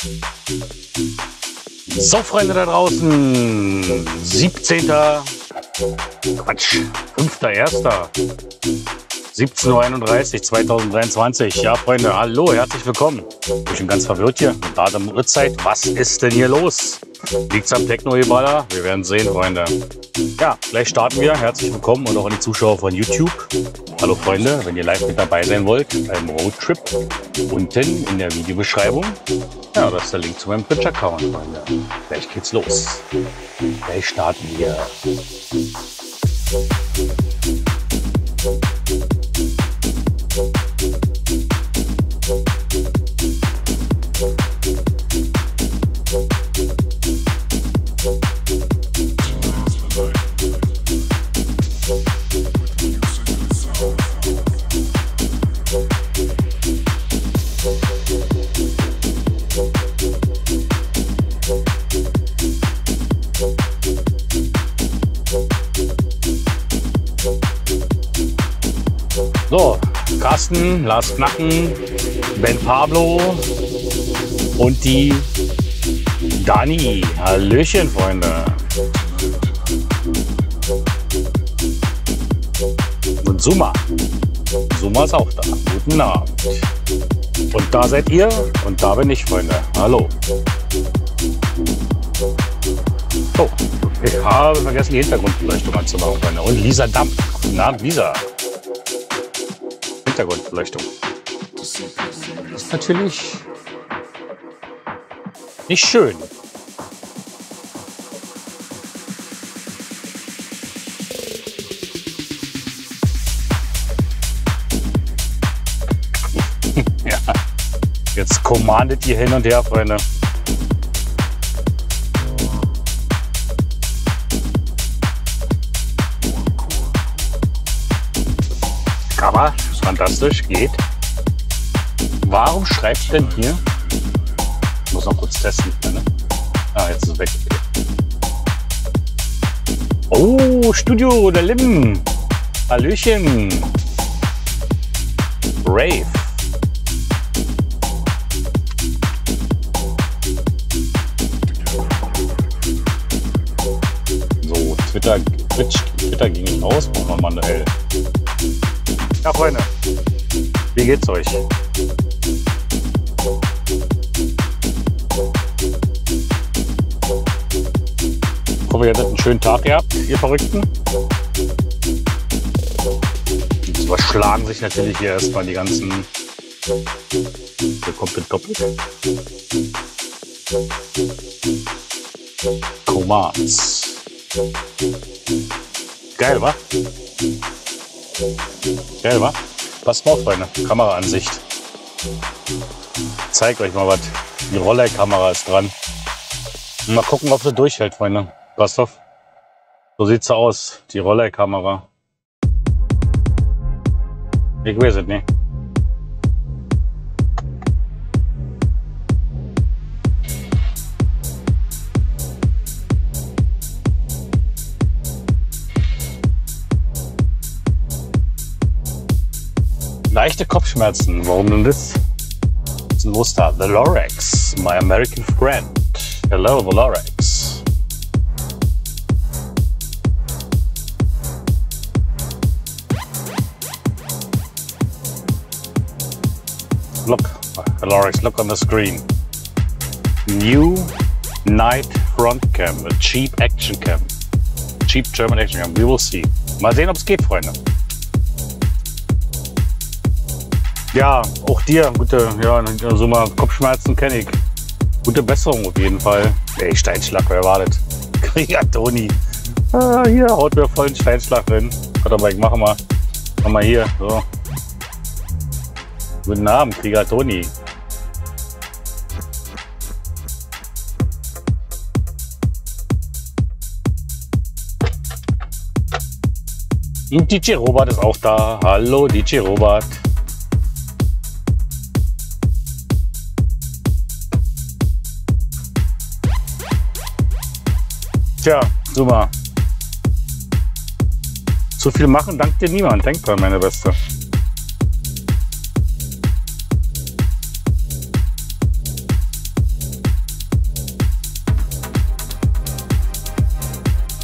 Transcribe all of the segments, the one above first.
So, Freunde da draußen, 17. Quatsch, 5.1. 17.31 Uhr 2023. Ja, Freunde, hallo, herzlich willkommen. Ich bin ganz verwirrt hier. Gerade um Uhrzeit. Was ist denn hier los? Liegt's am Techno-Geballer? Wir werden sehen, Freunde. Ja, gleich starten wir. Herzlich willkommen und auch an die Zuschauer von YouTube. Hallo, Freunde, wenn ihr live mit dabei sein wollt, beim Roadtrip, unten in der Videobeschreibung. Ja, das ist der Link zu meinem Twitch-Account, Freunde. Gleich geht's los. Gleich starten wir. So, Carsten, Lars Knacken, Ben Pablo und die Dani. Hallöchen, Freunde. Und Suma. Suma ist auch da. Guten Abend. Und da seid ihr und da bin ich, Freunde. Hallo. Oh, ich habe vergessen, die Hintergrundbeleuchtung anzumachen, Freunde. Und Lisa Dampf. Guten Abend, Lisa. Hintergrundbeleuchtung. Das ist natürlich nicht schön. Ja, jetzt kommandet ihr hin und her, Freunde. Aber fantastisch, geht. Warum schreibt denn hier? Ich muss noch kurz testen. Ne? Ah, jetzt ist es weg. Oh, Studio der Lim. Hallöchen. Brave. So, Twitter ging nicht raus, brauchen wir manuell. Ja, Freunde, wie geht's euch? Ich hoffe, ihr hattet einen schönen Tag gehabt, ihr Verrückten. Jetzt überschlagen sich natürlich hier erstmal die ganzen. Hier kommt mit doppelt. Commands. Geil, wa? Geil, wa? Passt mal auf, Freunde. Kameraansicht. Zeig euch mal was. Die Rollerkamera ist dran. Mal gucken, ob sie durchhält, Freunde. Passt auf. So sieht's aus. Die Rollerkamera. Ich weiß es nicht. Leichte Kopfschmerzen, warum denn das? Was ist denn los da? The Lorax, my American friend. Hello, The Lorax. Look, The Lorax, look on the screen. New Night Front Cam, a cheap action cam. Cheap German action cam, we will see. Mal sehen, ob es geht, Freunde. Ja, auch dir, gute, ja, so mal Kopfschmerzen kenne ich. Gute Besserung auf jeden Fall. Ey, Steinschlag, wer wartet? Krieger Toni. Ah, hier haut mir voll einen Steinschlag drin. Warte mal, ich mache mal. Mach mal hier, so. Guten Abend, Krieger Toni. Und DJ Robert ist auch da. Hallo, DJ Robert. Tja, super. Zu viel machen dankt dir niemand. Denk dran, meine Beste.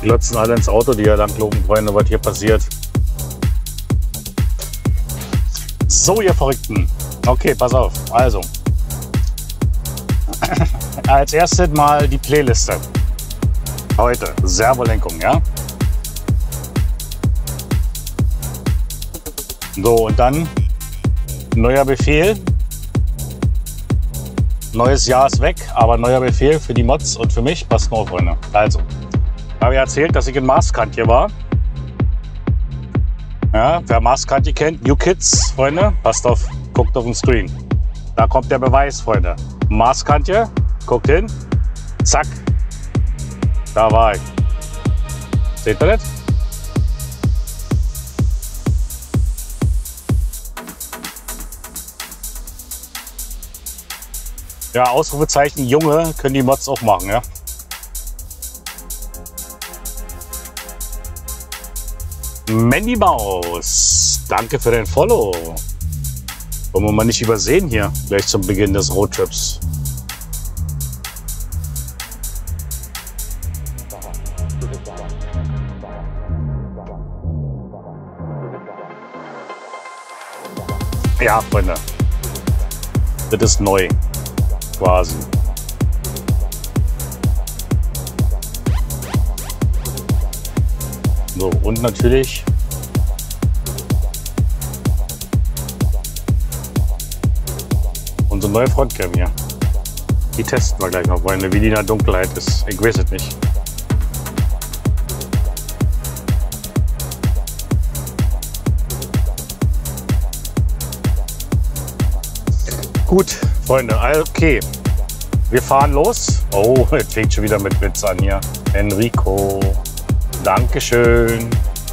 Glotzen alle ins Auto, die hier langlopen, Freunde, was hier passiert. So, ihr Verrückten. Okay, pass auf. Also, als erstes mal die Playliste. Heute, Servolenkung, ja? So, und dann neuer Befehl. Neues Jahr ist weg, aber neuer Befehl für die Mods und für mich. Passt mal auf, Freunde. Also, habe ich erzählt, dass ich in Marskant hier war. Ja, wer Marskant kennt, New Kids, Freunde, passt auf, guckt auf den Screen. Da kommt der Beweis, Freunde. Marskant hier, guckt hin, zack, da war ich. Seht ihr das? Ja, Ausrufezeichen Junge können die Mods auch machen, ja. Mandy Maus, danke für den Follow. Wollen wir mal nicht übersehen hier, gleich zum Beginn des Roadtrips. Ja, Freunde, das ist neu, quasi. So, und natürlich unsere neue Frontcam hier. Die testen wir gleich noch, Freunde, wie die in der Dunkelheit ist. Ich weiß es nicht. Gut, Freunde, okay. Wir fahren los. Oh, jetzt fängt schon wieder mit Witz an hier. Enrico, Dankeschön.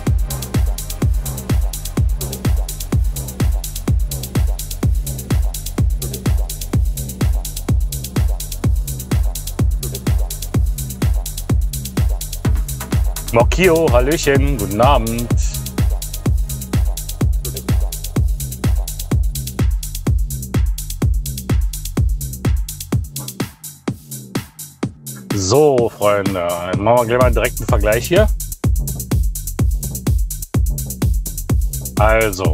Mokio, Hallöchen, guten Abend. So, Freunde, dann machen wir gleich mal einen direkten Vergleich hier. Also,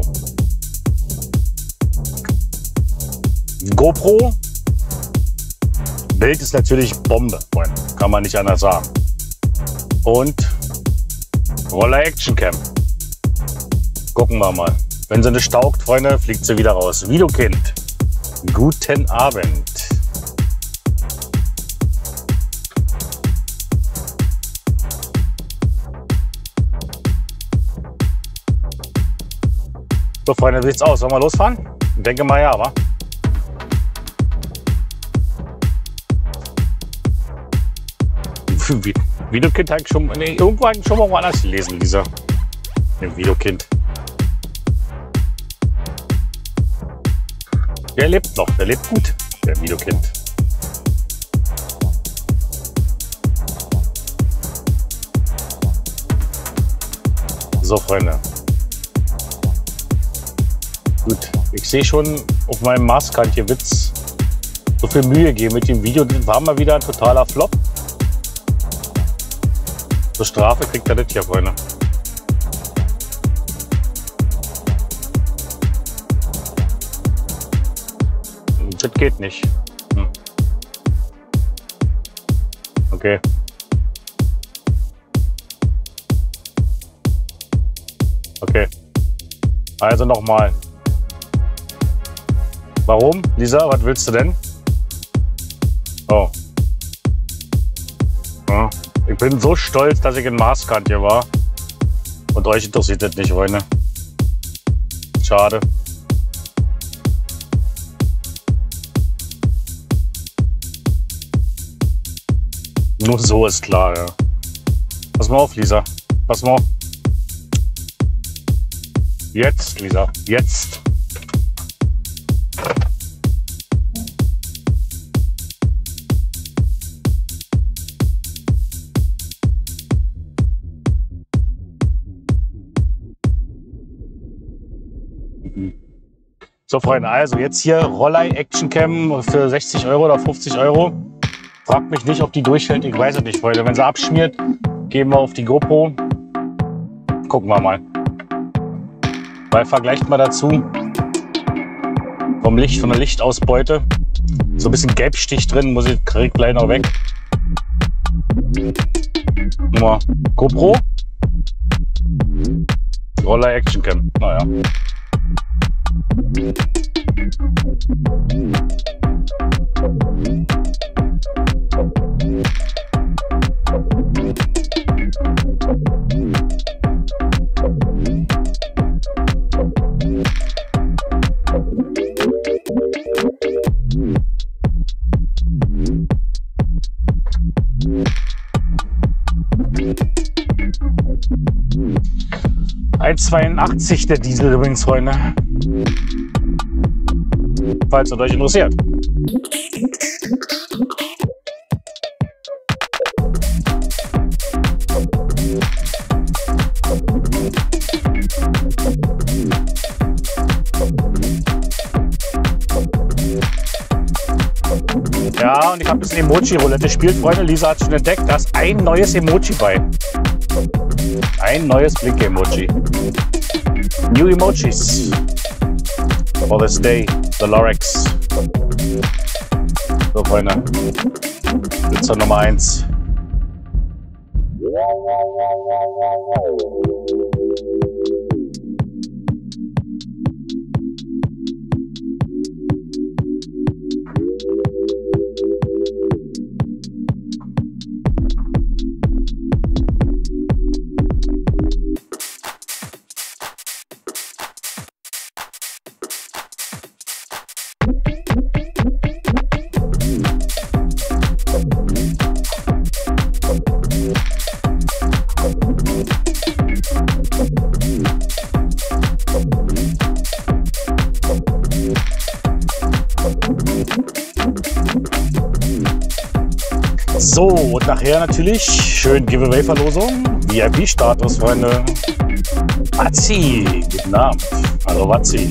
GoPro, Bild ist natürlich Bombe, Freunde, kann man nicht anders sagen. Und Roller Action Cam. Gucken wir mal. Wenn sie nicht taugt, Freunde, fliegt sie wieder raus. Videokind, guten Abend. So, Freunde, wie sieht's aus? Sollen wir losfahren? Ich denke mal ja, wa? Videokind habe ich schon, nee, irgendwo habe ich schon mal woanders gelesen, dieser Videokind. Der lebt noch, der lebt gut, der Videokind. So, Freunde. Gut, ich sehe schon auf meinem Marskant hier Witz. So viel Mühe geben mit dem Video, das war mal wieder ein totaler Flop. Zur Strafe kriegt er das hier, Freunde. Das geht nicht. Okay. Okay. Also nochmal. Warum? Lisa, was willst du denn? Oh. Ja. Ich bin so stolz, dass ich in Marskant hier war. Und euch interessiert das nicht, Freunde. Schade. Nur so ist klar, ja. Pass mal auf, Lisa. Pass mal auf. Jetzt, Lisa. Jetzt. So, Freunde, also jetzt hier Rollei Action Cam für 60 € oder 50 €. Fragt mich nicht, ob die durchfällt, ich weiß es nicht, Freunde. Wenn sie abschmiert, gehe gehen wir auf die GoPro. Gucken wir mal. Weil vergleicht mal dazu. Vom Licht, von der Lichtausbeute. So ein bisschen Gelbstich drin, muss ich gleich noch weg. Nummer GoPro. Roller Action Cam. Naja. $1,82 der Diesel übrigens, Freunde. Falls es euch interessiert. Ja, und ich habe ein bisschen Emoji-Roulette gespielt, Freunde. Lisa hat schon entdeckt, da ist ein neues Emoji bei. Ein neues Blink-Emoji. New Emojis. For this day, the Lorex. So, Freunde. Blitzer Nummer 1. So, und nachher natürlich schön Giveaway-Verlosung, VIP-Status, Freunde. Watzi, guten Abend. Hallo Watzi.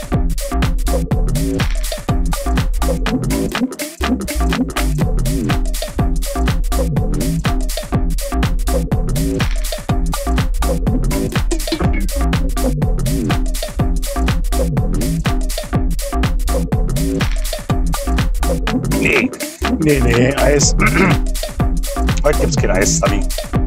Nee, Eis. Heute gibt's kein Eis, Sunny.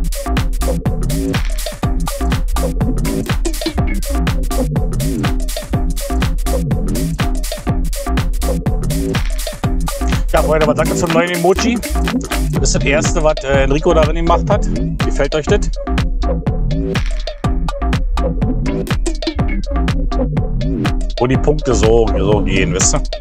Ja, Freunde, was sagt ihr zum neuen Emoji? Das ist das erste, was Enrico darin gemacht hat. Gefällt euch das? Wo die Punkte so gehen, wisst ihr?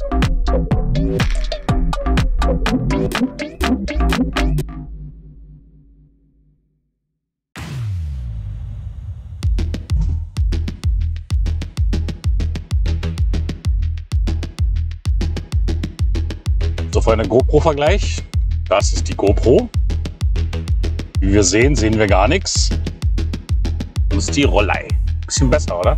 So, Freunde, GoPro-Vergleich. Das ist die GoPro. Wie wir sehen, sehen wir gar nichts. Das ist die Rollei. Bisschen besser, oder?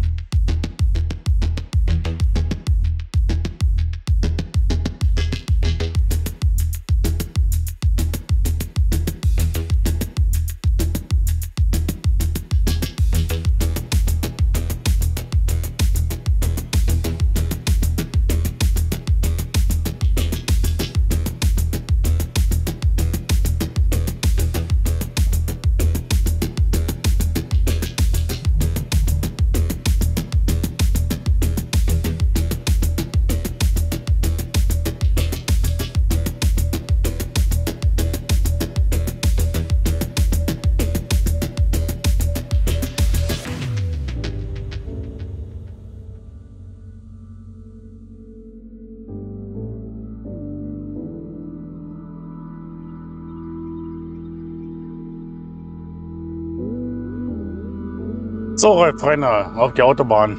So, Freunde, auf die Autobahn.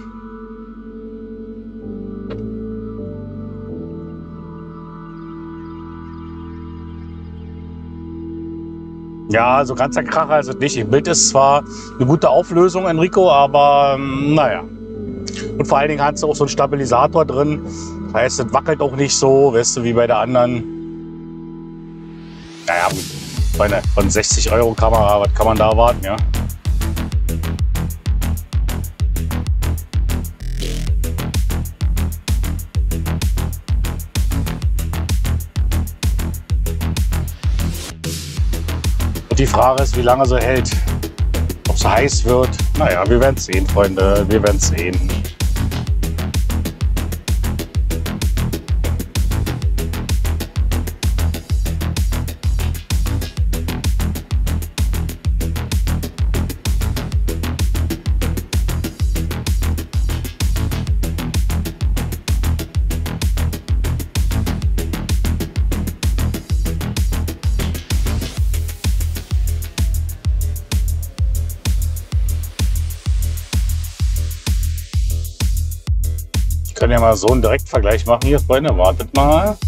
Ja, so ganz der Kracher ist es nicht. Im Bild ist zwar eine gute Auflösung, Enrico, aber naja. Und vor allen Dingen hat es auch so einen Stabilisator drin. Das heißt, es wackelt auch nicht so, weißt du, wie bei der anderen. Naja, Freunde, von 60 € Kamera, was kann man da erwarten, ja? Und die Frage ist, wie lange sie hält. Ob es heiß wird. Naja, wir werden es sehen, Freunde. Wir werden es sehen. Ich kann ja mal so einen Direktvergleich machen hier, Freunde. Wartet mal.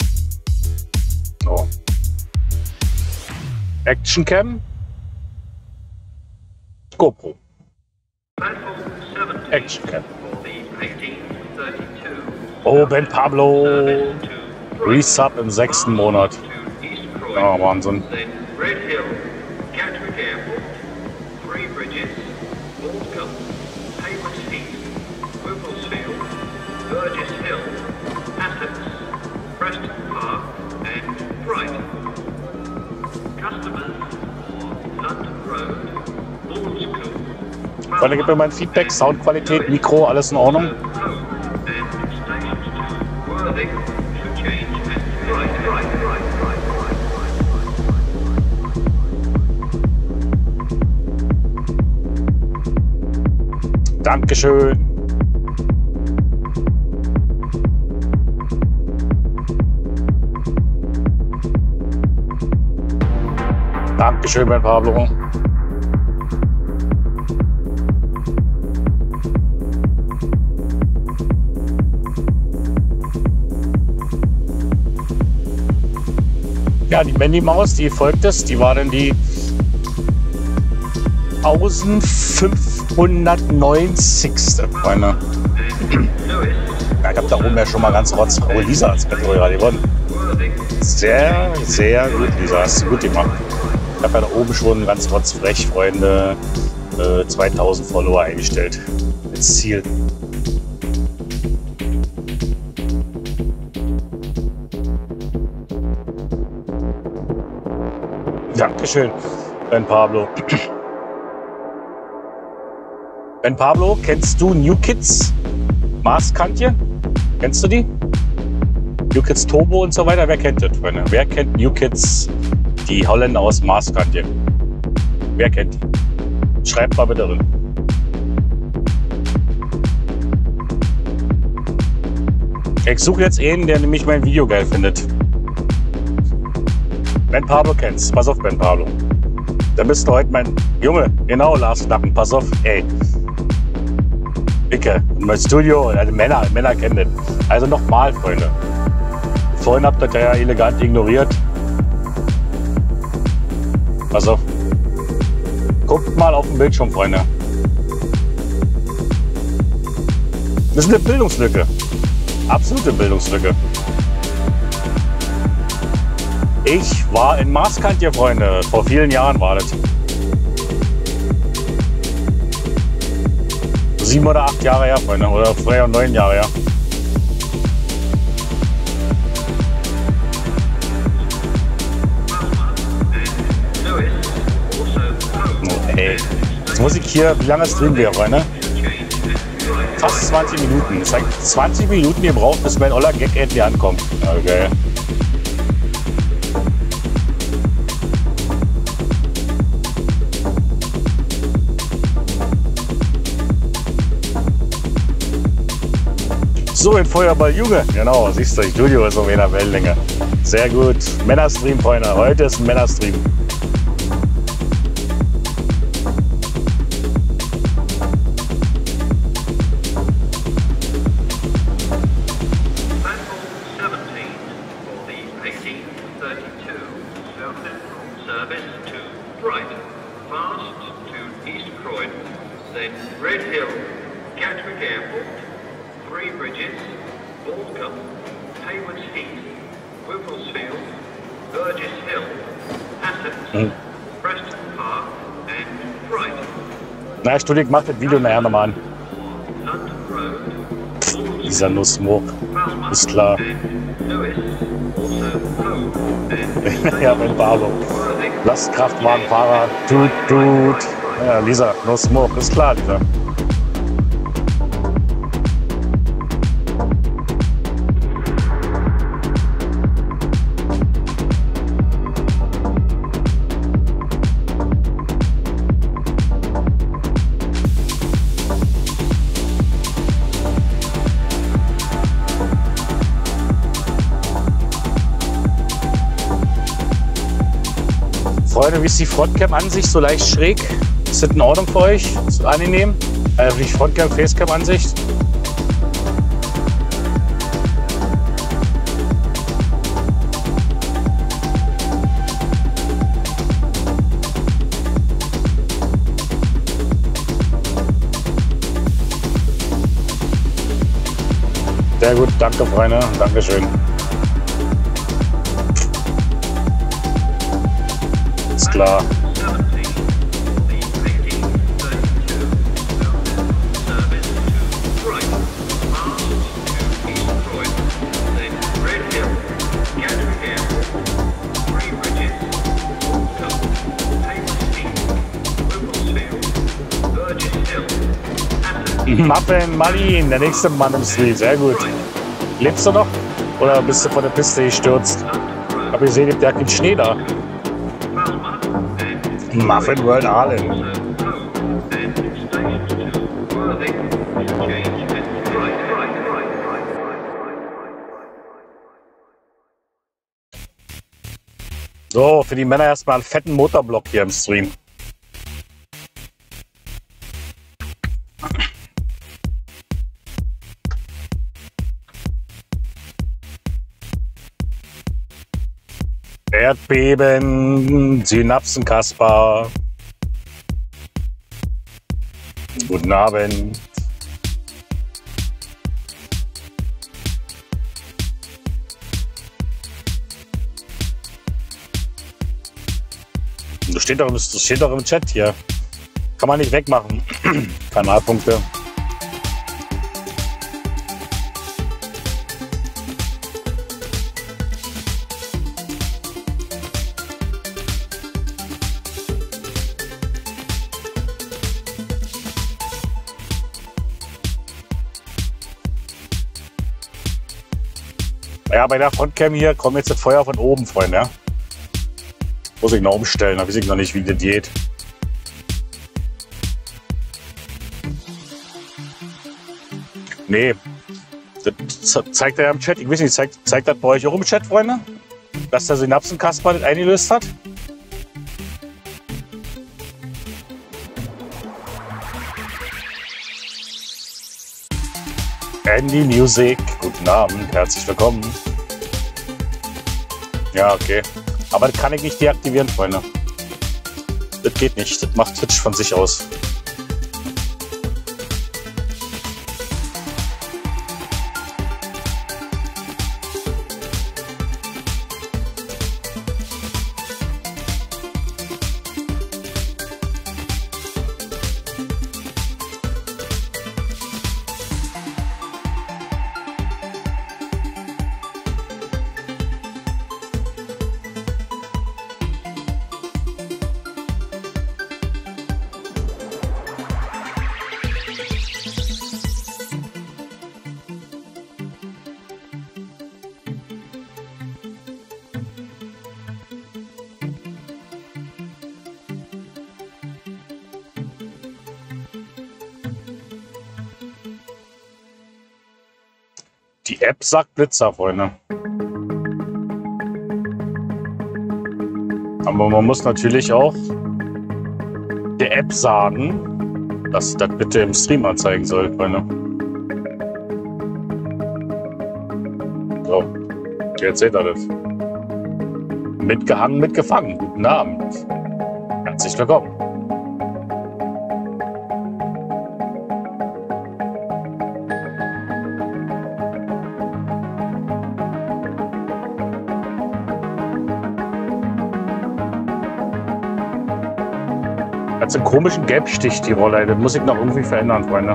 So. Action Cam. GoPro. Action Cam. Oh, Ben Pablo. Resub im 6. Monat. Ja, Wahnsinn. Burgess Hill, Assets, Preston Park and Brighton. Customers for London Road, Ball School. Freunde, gib mir mein Feedback, Soundqualität, Mikro, alles in Ordnung. Dankeschön. Dankeschön, Ben Pablo. Ja, die Mandy Maus, die folgt es, die war dann die 1590. Freunde. Ja, ich habe da oben ja schon mal ganz rotz. Oh, Lisa hat es gerade gewonnen. Sehr, sehr gut, Lisa, hast du gut gemacht. Ich habe ja da oben schon ganz rotzfrech, Freunde, 2000 Follower eingestellt. Als Ziel. Dankeschön, Ben Pablo. Ben Pablo, kennst du New Kids? Maßkantje? Kennst du die? New Kids Turbo und so weiter. Wer kennt das, Freunde? Wer kennt New Kids? Die Holländer aus Maßkantje. Wer kennt die? Schreibt mal bitte drin. Ich suche jetzt einen, der nämlich mein Video geil findet. Ben Pablo kennst. Pass auf, Ben Pablo. Dann bist du heute mein Junge. Genau, Lars Knappen. Pass auf. Ey. Dicke. Mein Studio. Also Männer kennen das. Also nochmal, Freunde. Vorhin habt ihr ja elegant ignoriert. Pass auf. Guckt mal auf den Bildschirm, Freunde. Das ist eine Bildungslücke. Absolute Bildungslücke. Ich war in Maßkantje, Freunde. Vor vielen Jahren war das. 7 oder 8 Jahre her, Freunde. Oder früher 9 Jahre her. Ey, jetzt muss ich hier, wie lange streamen wir, Freunde? Fast 20 Minuten. Es hat 20 Minuten gebraucht, bis mein oller Gag endlich ankommt. Okay. So, ein Feuerball Junge. Genau, siehst du, Studio ist auf einer Wellenlänge. Sehr gut. Männerstream, Freunde. Heute ist ein Männerstream. Then Red Hill, Gatwick Airport, Three Bridges, Aldcombe, Haywards Heath, Whipplesfield, Burgess Hill, Assets, Hm. Preston Park and Brighton. Na, Studie, ich mach das Video nachher nochmal an. London Road, Wolves Dieser Nussmuck. Falmouth Ist klar. and Lewis. Also Hove and Ja, mein Pablo. Worthing. Lastkraftwagenfahrer. Tut. Ja, Lisa, Nussmuck. Ist klar, Lisa. Freunde, wie ist die Frontcam-Ansicht? So leicht schräg? Ist das in Ordnung für euch? Ist das angenehm? Die Frontcam, Facecam-Ansicht? Sehr gut, danke Freunde, Dankeschön. Ist klar. 70, the 1832 service to Brighton, Mars to East Croydon, then Red Hill, Gatwick Airport, Three Bridges, Waltham, Hayward, Wimblesfield, Burgess Hill, Hatton, Muffin Marlin, der nächste Mann im Street, sehr gut. Lebst du noch? Oder bist du von der Piste gestürzt? London Aber ihr seht, der hat den Schnee da. Road, Falmouth and Muffin World Allen. also Hove and station to Worthing, change and right. So, für die Männer erstmal einen fetten Motorblock hier im Stream. Erdbeben, Synapsenkasper. Guten Abend. Das steht doch im Chat hier. Kann man nicht wegmachen. Kanalpunkte. Ja, bei der Frontcam hier kommt jetzt das Feuer von oben, Freunde. Ja? Muss ich noch umstellen, da weiß ich noch nicht, wie das geht. Nee, das zeigt er ja im Chat. Ich weiß nicht, zeigt das bei euch auch im Chat, Freunde? Dass der Synapsenkasper das eingelöst hat? Andy Music, guten Abend, herzlich willkommen. Ja, okay. Aber das kann ich nicht deaktivieren, Freunde. Das geht nicht, das macht Twitch von sich aus. Die App sagt Blitzer, Freunde. Aber man muss natürlich auch der App sagen, dass sie das bitte im Stream anzeigen soll, Freunde. So, jetzt seht ihr das. Mitgehangen, mitgefangen. Guten Abend. Herzlich willkommen. hat so einen komischen Gelbstich, die Rolle. Das muss ich noch irgendwie verändern, Freunde.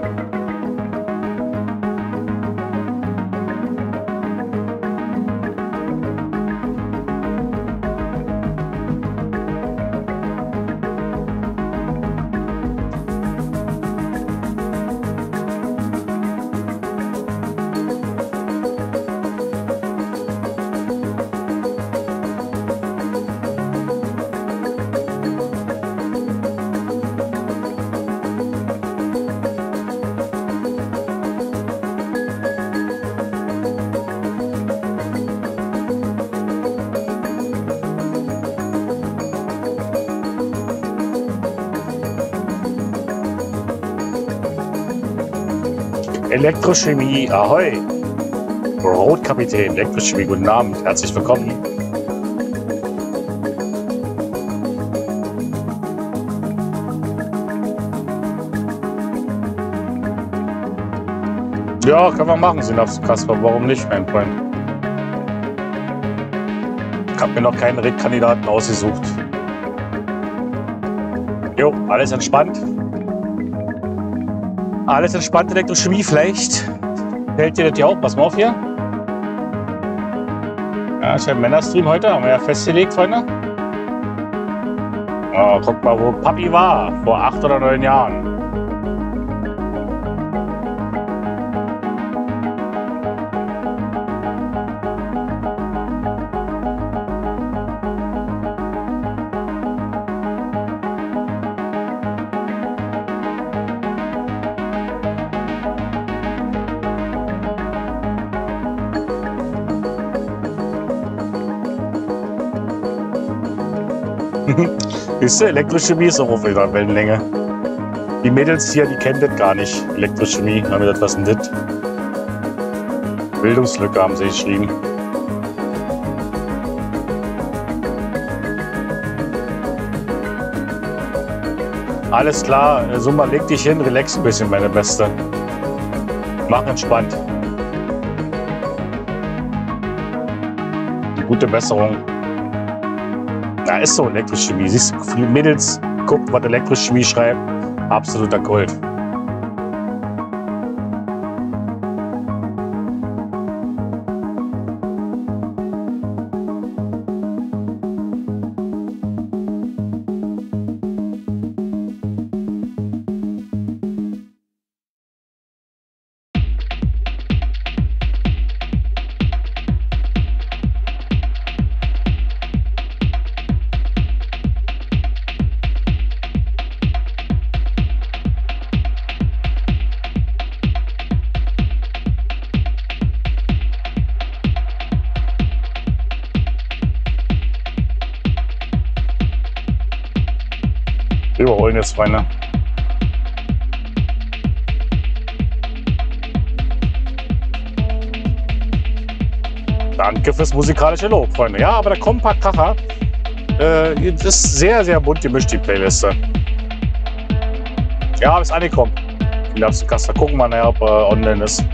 Elektrochemie, ahoi! Rotkapitän, Elektrochemie, guten Abend, herzlich willkommen. Ja, können wir machen, Synapsen-Kasper, warum nicht, mein Freund? Ich habe mir noch keinen Kandidaten ausgesucht. Jo, alles entspannt. Alles entspannt, Elektrochemie vielleicht. Fällt dir das ja auch? Pass mal auf hier. Ja, ich habe einen Männerstream heute, haben wir ja festgelegt, Freunde. Oh, guck mal, wo Papi war, vor 8 oder 9 Jahren. Siehst du, Elektrochemie ist auch auf ihrer Wellenlänge. Die Mädels hier, die kennen das gar nicht. Elektrochemie, haben wir das, was denn das? Bildungslücke haben sie geschrieben. Alles klar, Summa, leg dich hin, relax ein bisschen, meine Beste. Mach entspannt. Gute Besserung. Na, ist so Elektrochemie. Siehst du, viele Mädels guckt, was Elektrochemie schreibt. Absoluter Kult. Überholen jetzt, Freunde. Danke fürs musikalische Lob, Freunde. Ja, aber da kommen ein paar Kracher. Das ist sehr, sehr bunt gemischt, die Playliste. Ja, ist angekommen. Synapsen-Kasper. Gucken wir nachher, ob er online ist.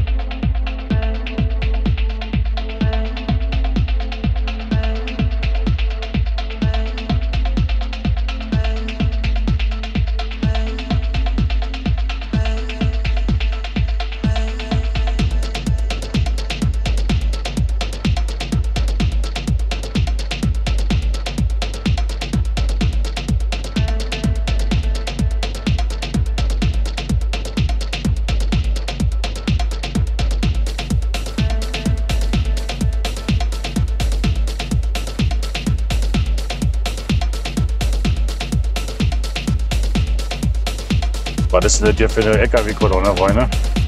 Was ist denn das hier für eine LKW-Kolonne, Freunde?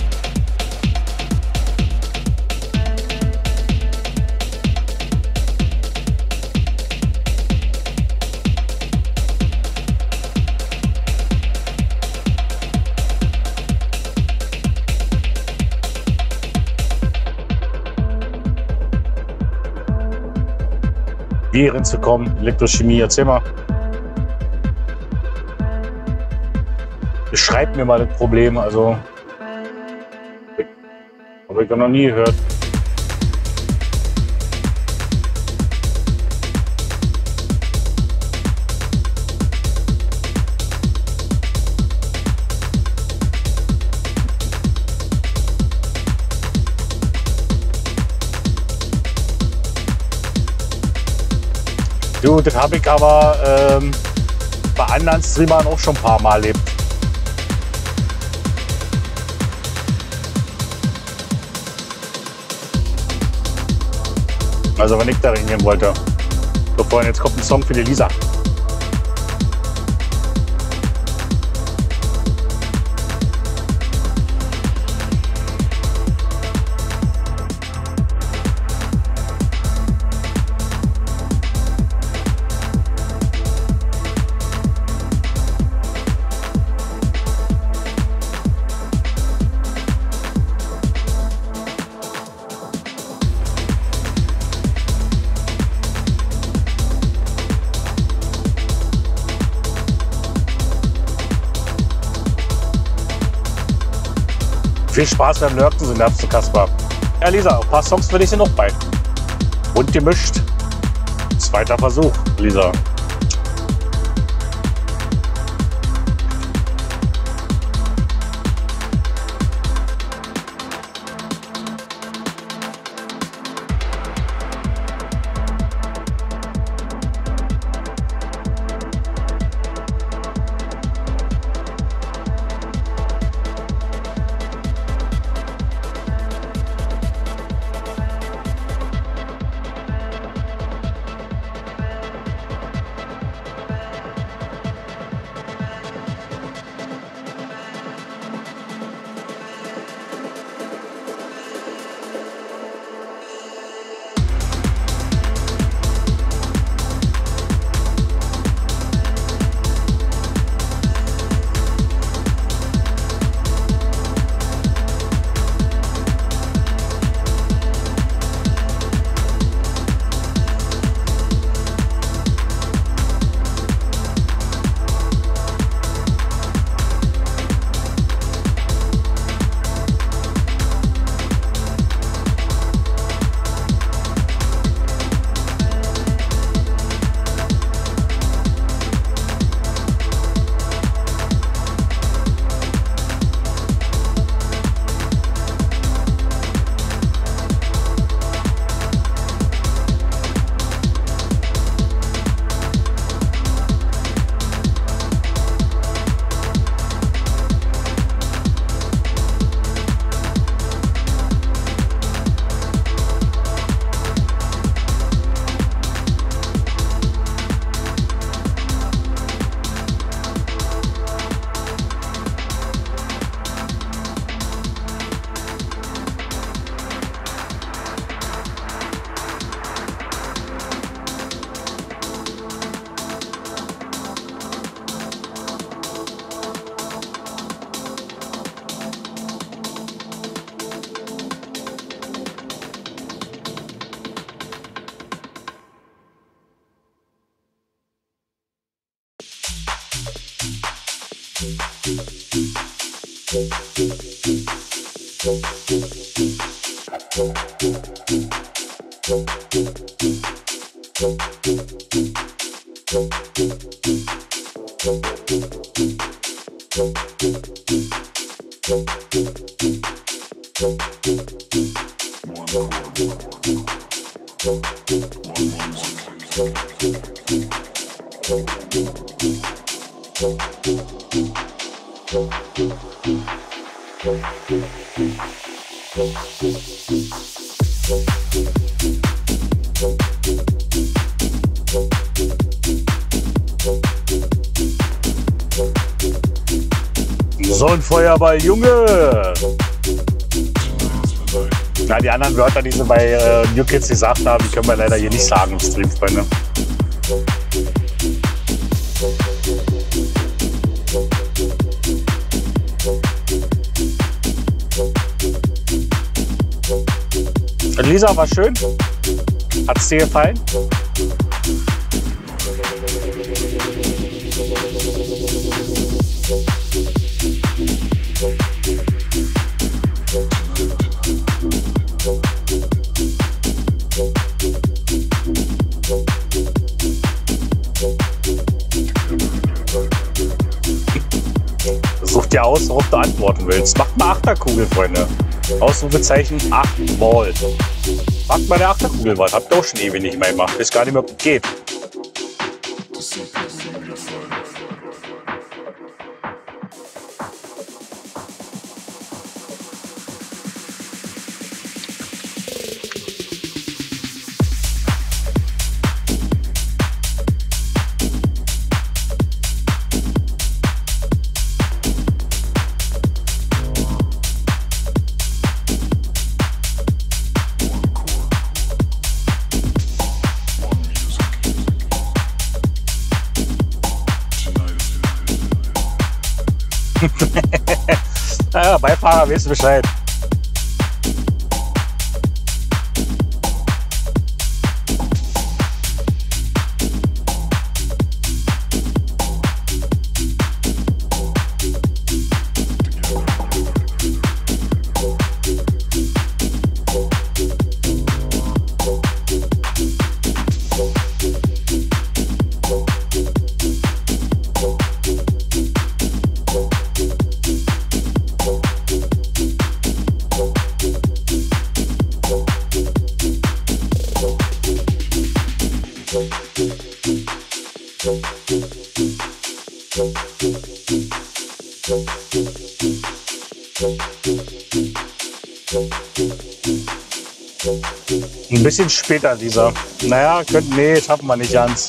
Wie hinzukommen, Elektrochemie, erzähl mal. Beschreib mir mal das Problem, also habe ich noch nie gehört. Du, das habe ich aber bei anderen Streamern auch schon ein paar Mal erlebt. Also wenn ich da reingehen wollte. So, Freunde, jetzt kommt ein Song für die Lisa. Viel Spaß beim Lurken, sind du Kaspar. Ja, Lisa, ein paar Songs für dich sind noch bei. Bunt gemischt. Zweiter Versuch, Lisa. So ein Feuerball, Junge! Na, die anderen Wörter, die sie bei New Kids gesagt haben, die können wir leider hier nicht sagen im Stream, Freunde. Lisa, war schön? Hat's dir gefallen? Such dir aus, worauf du antworten willst. Macht mal Achterkugel, Freunde. Ausrufezeichen 8 Ball. Macht mal eine Achterkugel was. Habt ihr auch schon ewig nicht mehr gemacht. Ist gar nicht mehr, ob es geht. Naja, Beifahrer, weißt du Bescheid. Ein bisschen später dieser. Naja, nee, schaffen wir nicht ganz.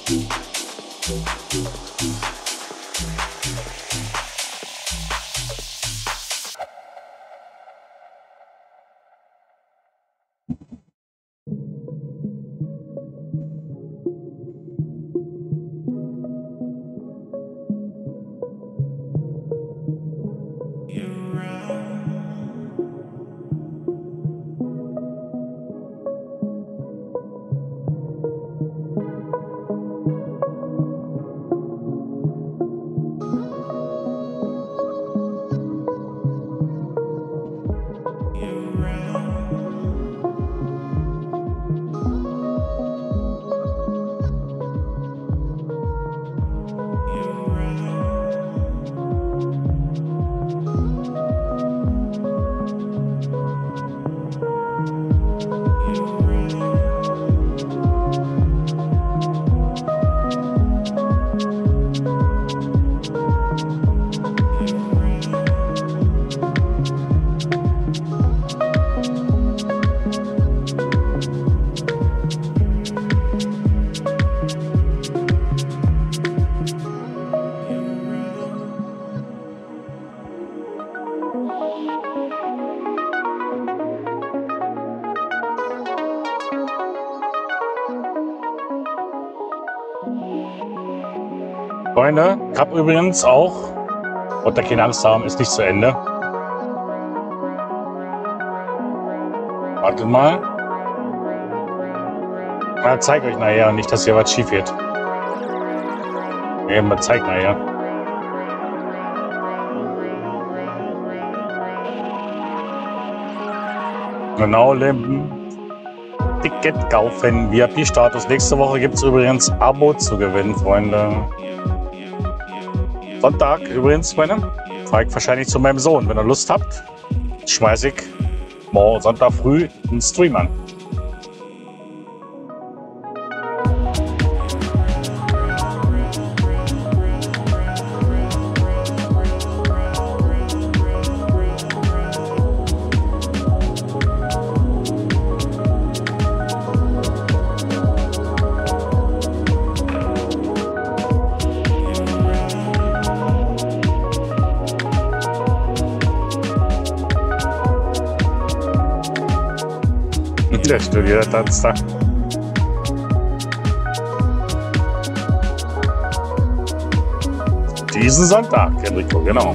Freunde, ich habe übrigens auch, und da keine Angst haben, ist nicht zu Ende. Wartet mal. Ich zeige euch nachher, nicht, dass hier was schief geht. Nee, man zeigt nachher. Genau, Limpen. Ticket kaufen, VIP-Status. Nächste Woche gibt es übrigens Abo zu gewinnen, Freunde. Sonntag übrigens, Freunde, fahre ich wahrscheinlich zu meinem Sohn. Wenn ihr Lust habt, schmeiße ich morgen Sonntag früh einen Stream an. Der Studio tanzt da. Diesen Sonntag, Enrico, genau.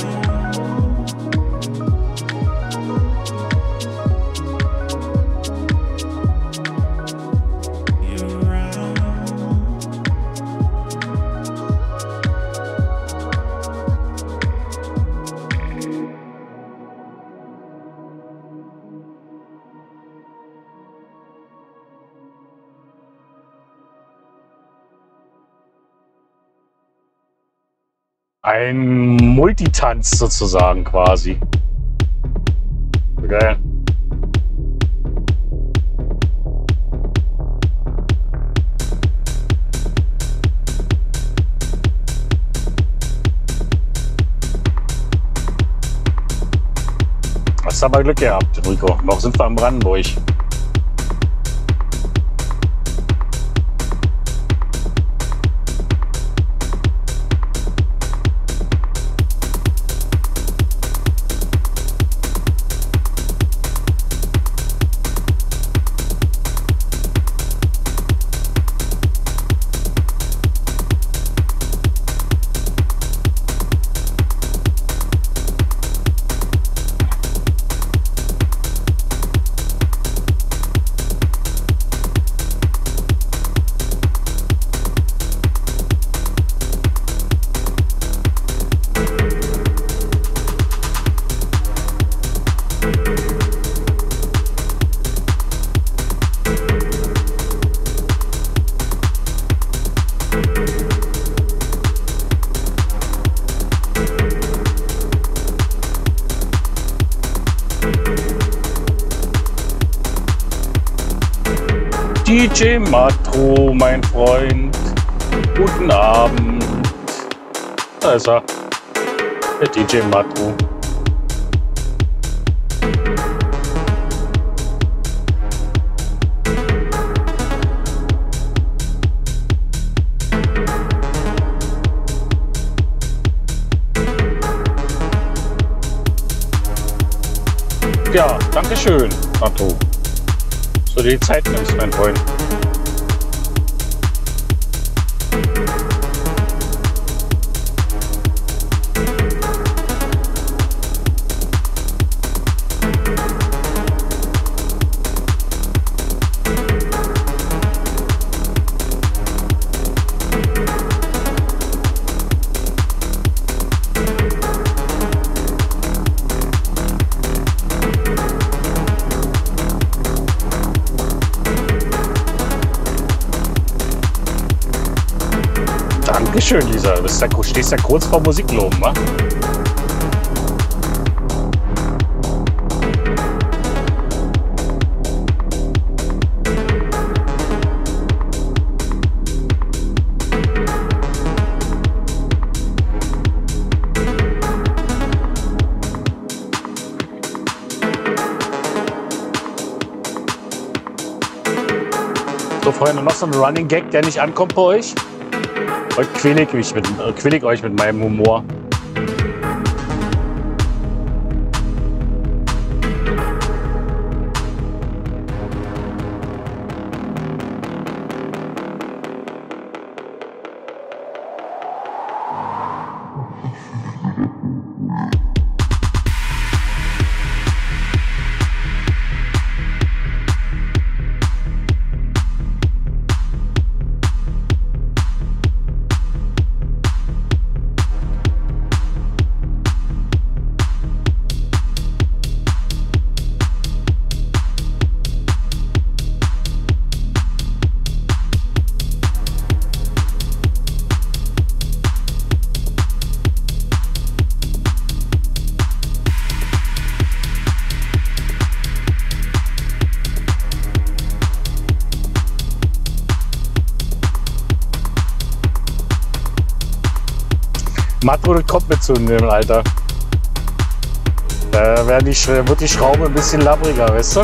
Ein Multitanz sozusagen quasi. Geil. Hast aber Glück gehabt, Rico. Noch sind wir in Brandenburg. DJ Matro, mein Freund. Guten Abend. Da ist er. Der DJ Matro. Ja, danke schön, Matro. So die Zeit nimmst, mein Freund. Dankeschön, Lisa. Du stehst ja kurz vor Musikloben, wa? So, Freunde, noch so ein Running Gag, der nicht ankommt bei euch. Heute quäl ich euch mit meinem Humor. Matro, das kommt mit zu dem Alter. Da wird die Schraube ein bisschen labbriger, weißt du?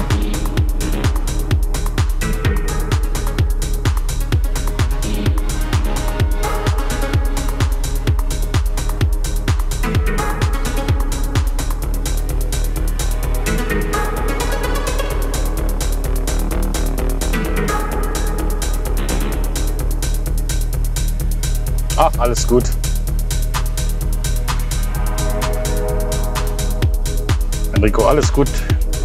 Ach, alles gut. Enrico, alles gut.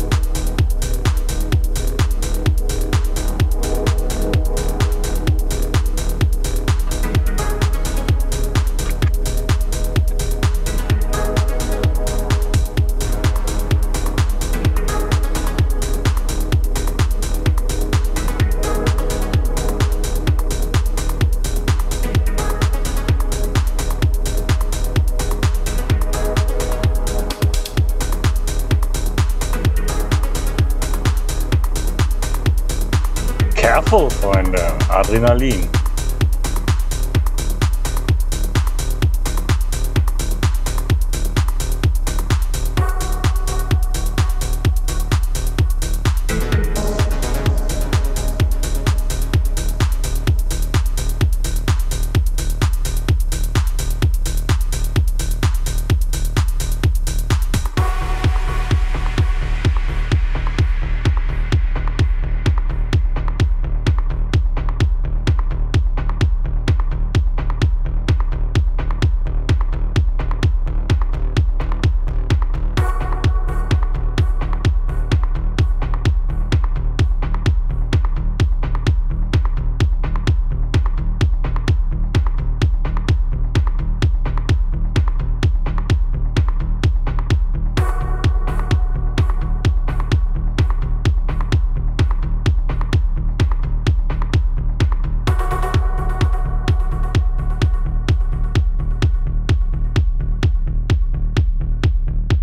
Careful, Freunde. Adrenalin.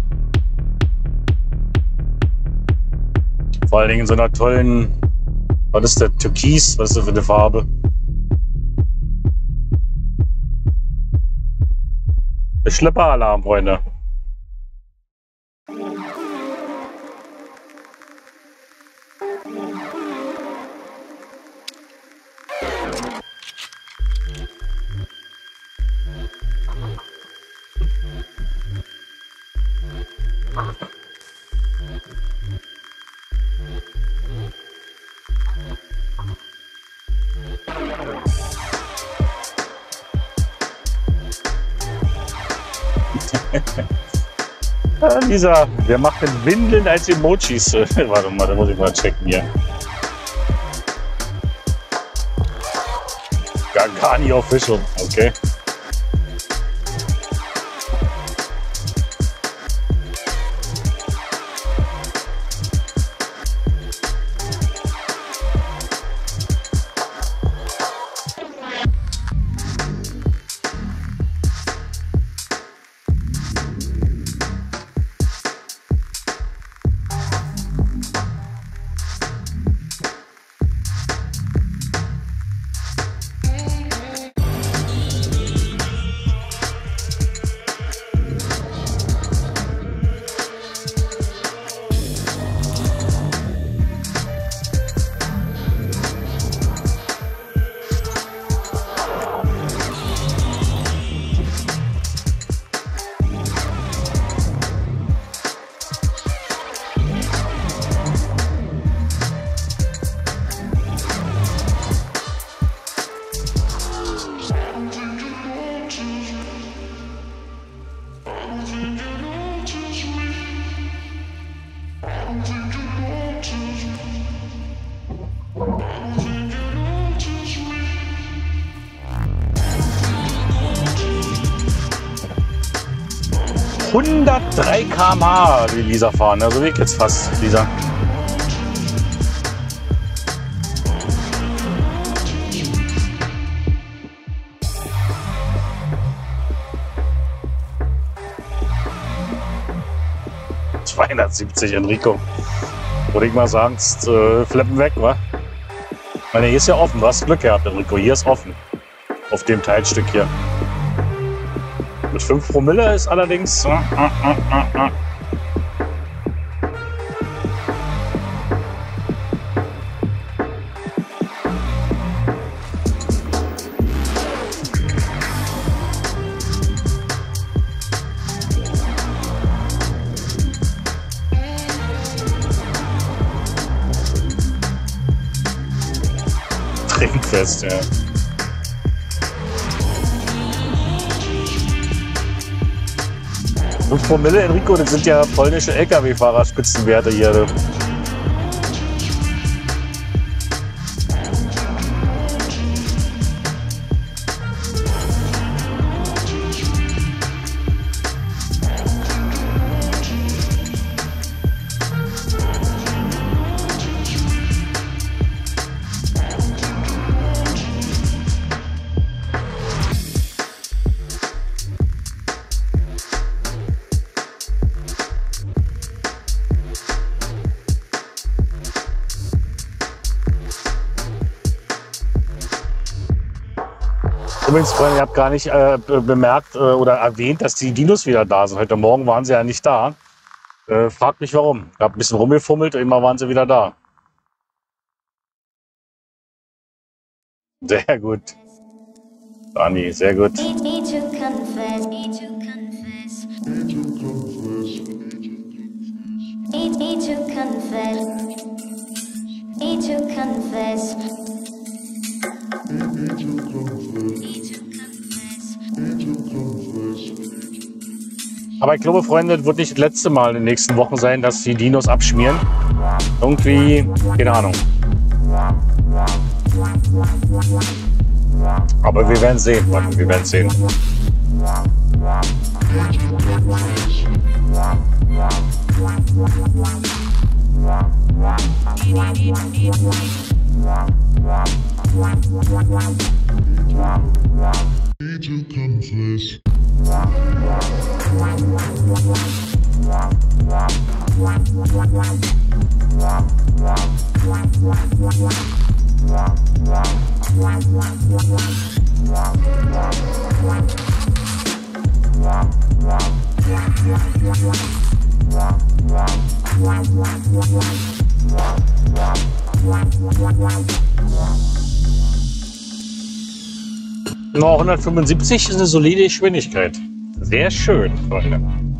Vor allen Dingen in so einer tollen Was ist der Türkis? Was ist das für eine Farbe? Der Schlepperalarm, Freunde. Lisa, wer macht denn Windeln als Emojis? Warte mal, da muss ich mal checken hier. Gargani Official, okay. ...103 km/h die Lisa fahren, also wie jetzt fast, Lisa. ...270 Enrico. Würde ich mal sagen, flippen weg, wa? Ich meine, hier ist ja offen, du hast Glück gehabt, Enrico, hier ist offen. Auf dem Teilstück hier. Mit 5 Promille ist allerdings... Trinkfest, ja. Und Promille, Enrico, das sind ja polnische LKW-Fahrer-Spitzenwerte hier. Du. Übrigens, Freunde, ihr habt gar nicht bemerkt oder erwähnt, dass die Dinos wieder da sind. Heute Morgen waren sie ja nicht da. Fragt mich warum. Ich habe ein bisschen rumgefummelt, immer waren sie wieder da. Sehr gut. Dani, sehr gut. Aber ich glaube, Freunde, das wird nicht das letzte Mal in den nächsten Wochen sein, dass die Dinos abschmieren. Irgendwie, keine Ahnung. Aber wir werden sehen, Mann, wir werden sehen. Nur 175 ist eine solide Geschwindigkeit. Sehr schön, Freunde.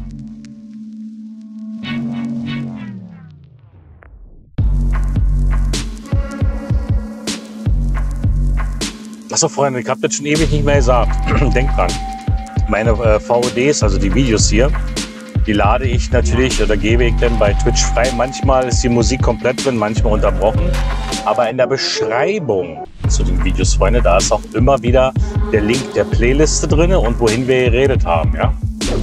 Achso, Freunde, ich habe das schon ewig nicht mehr gesagt. Denkt dran. Meine VODs, also die Videos hier, die lade ich natürlich oder gebe ich dann bei Twitch frei. Manchmal ist die Musik komplett drin, manchmal unterbrochen. Aber in der Beschreibung zu den Videos, Freunde, da ist auch immer wieder der Link der Playliste drin und wohin wir geredet haben, ja.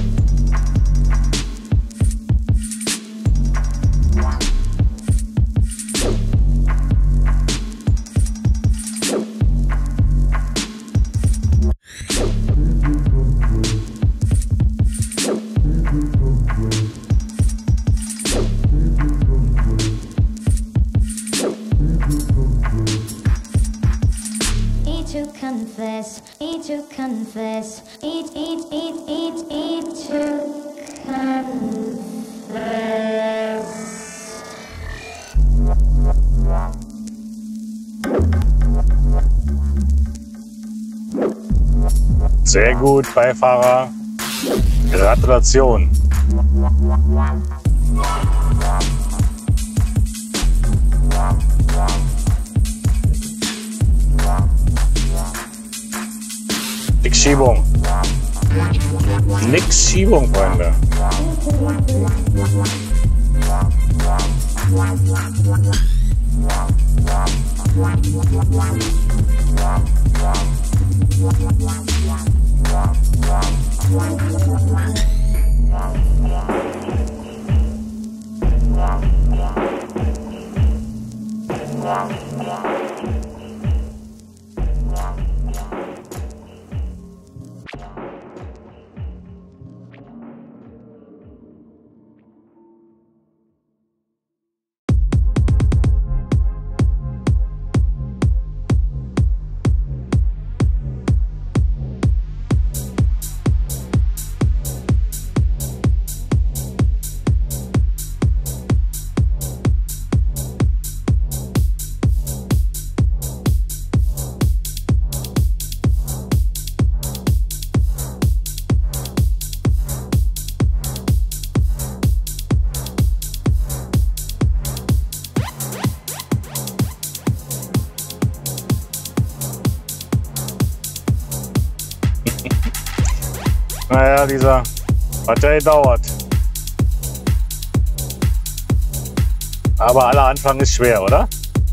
Sehr gut, Beifahrer. Gratulation. Nix Schiebung. Nix Schiebung, Freunde. Naja, dieser Partei dauert. Aber aller Anfang ist schwer, oder?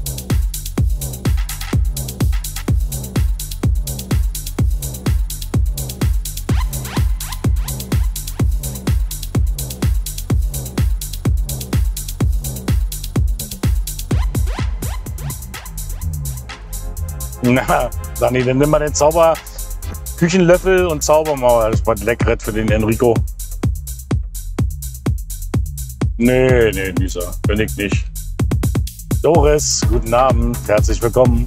Na, Sani, dann nimm mal den Küchenlöffel und Zaubermauer. Das war leckert für den Enrico. Nee, Lisa, bin ich nicht. Doris, guten Abend, herzlich willkommen.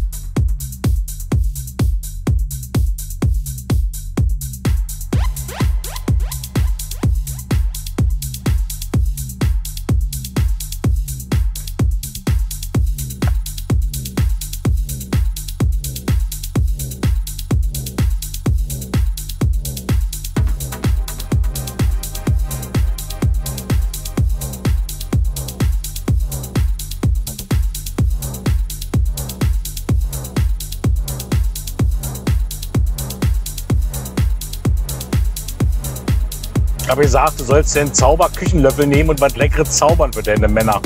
Ich habe gesagt, du sollst den Zauberküchenlöffel nehmen und was Leckeres zaubern für deine Männer.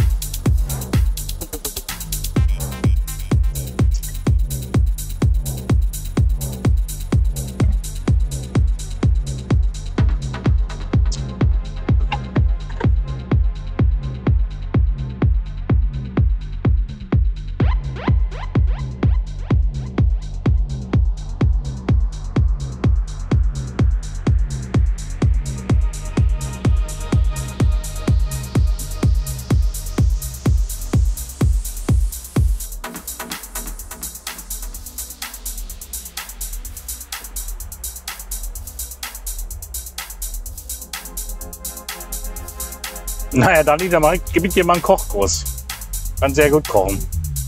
Naja, dann gebe ich dir mal einen Kochkurs. Kann sehr gut kochen.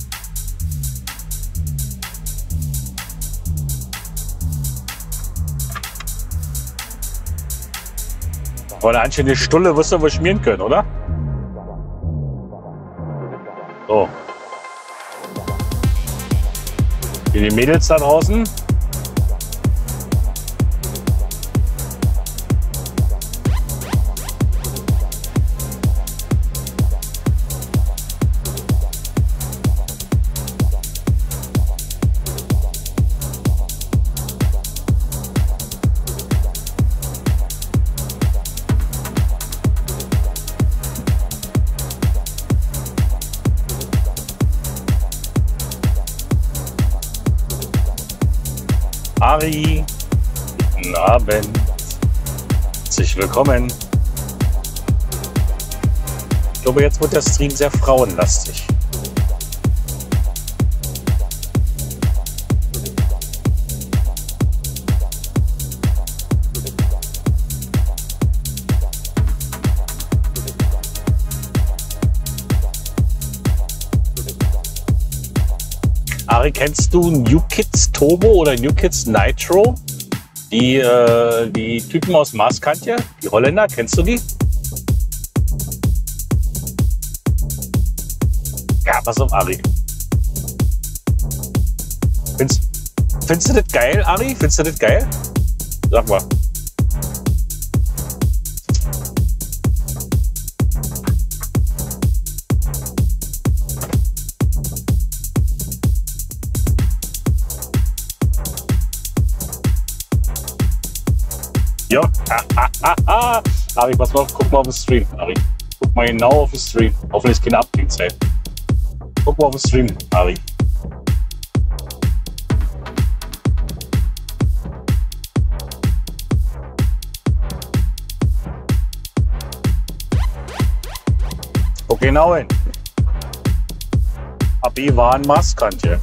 Aber eine anständige Stulle wirst du wohl schmieren können, oder? So. Hier die Mädels da draußen. Ari, guten Abend. Herzlich willkommen. Ich glaube, jetzt wird der Stream sehr frauenlastig. Ari, kennst du New Kids Turbo oder New Kids Nitro? Die Typen aus Maaskantje, die Holländer, kennst du die? Ja, pass auf, Ari. Findest du das geil, Ari? Findest du das geil? Sag mal. Ja, Ari, pass mal auf, guck mal auf den Stream, Ari. Guck mal genau auf den Stream. Hoffentlich ist keine Abklingzeit. Guck mal auf den Stream, Ari. Guck genau hin. Abi war ein Maaskantje.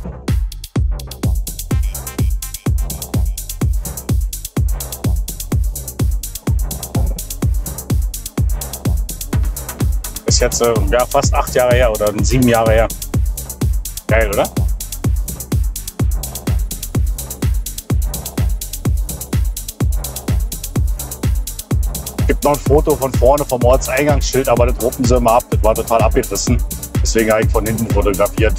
Ist jetzt ja, fast 8 Jahre her oder 7 Jahre her. Geil, oder? Gibt noch ein Foto von vorne vom Ortseingangsschild, aber das ruppen sie immer ab. Das war total abgerissen. Deswegen habe ich von hinten fotografiert.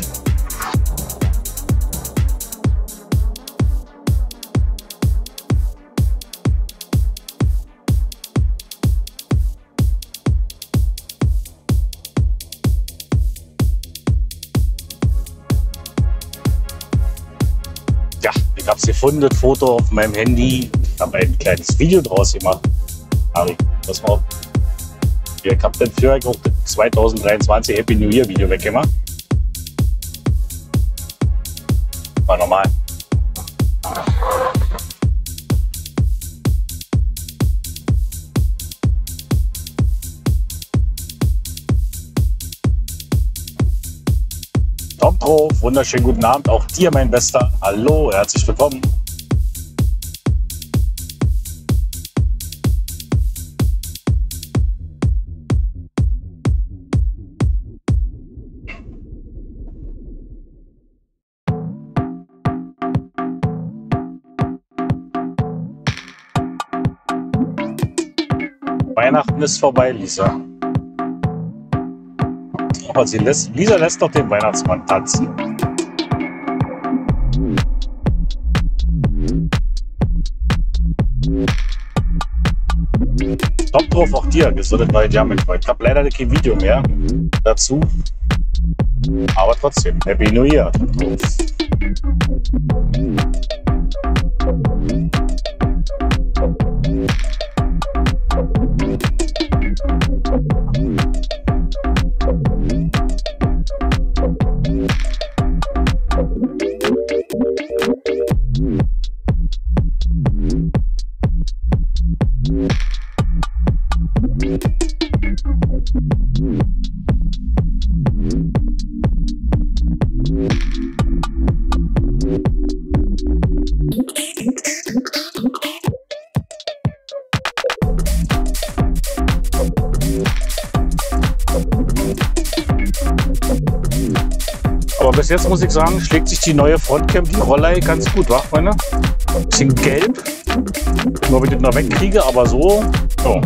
Ja, ich habe es gefunden, das Foto auf meinem Handy. Ich habe ein kleines Video draus gemacht. Ari, pass mal auf. Ich habe dann für auch das 2023 Happy New Year Video weggemacht. War normal. Tom Trof, wunderschönen guten Abend. Auch dir, mein Bester. Hallo, herzlich willkommen. Weihnachten ist vorbei, Lisa. Aber Lisa lässt doch den Weihnachtsmann tanzen. Top drauf, auch dir, gesundet neue Jahr mit heute. Ich habe leider kein Video mehr dazu. Aber trotzdem, Happy New Year. Top drauf. bis jetzt muss ich sagen, schlägt sich die neue Frontcam, die Rollei, ganz gut, wa, Freunde? Bisschen gelb. Nur ob ich das noch wegkriege, aber so. So.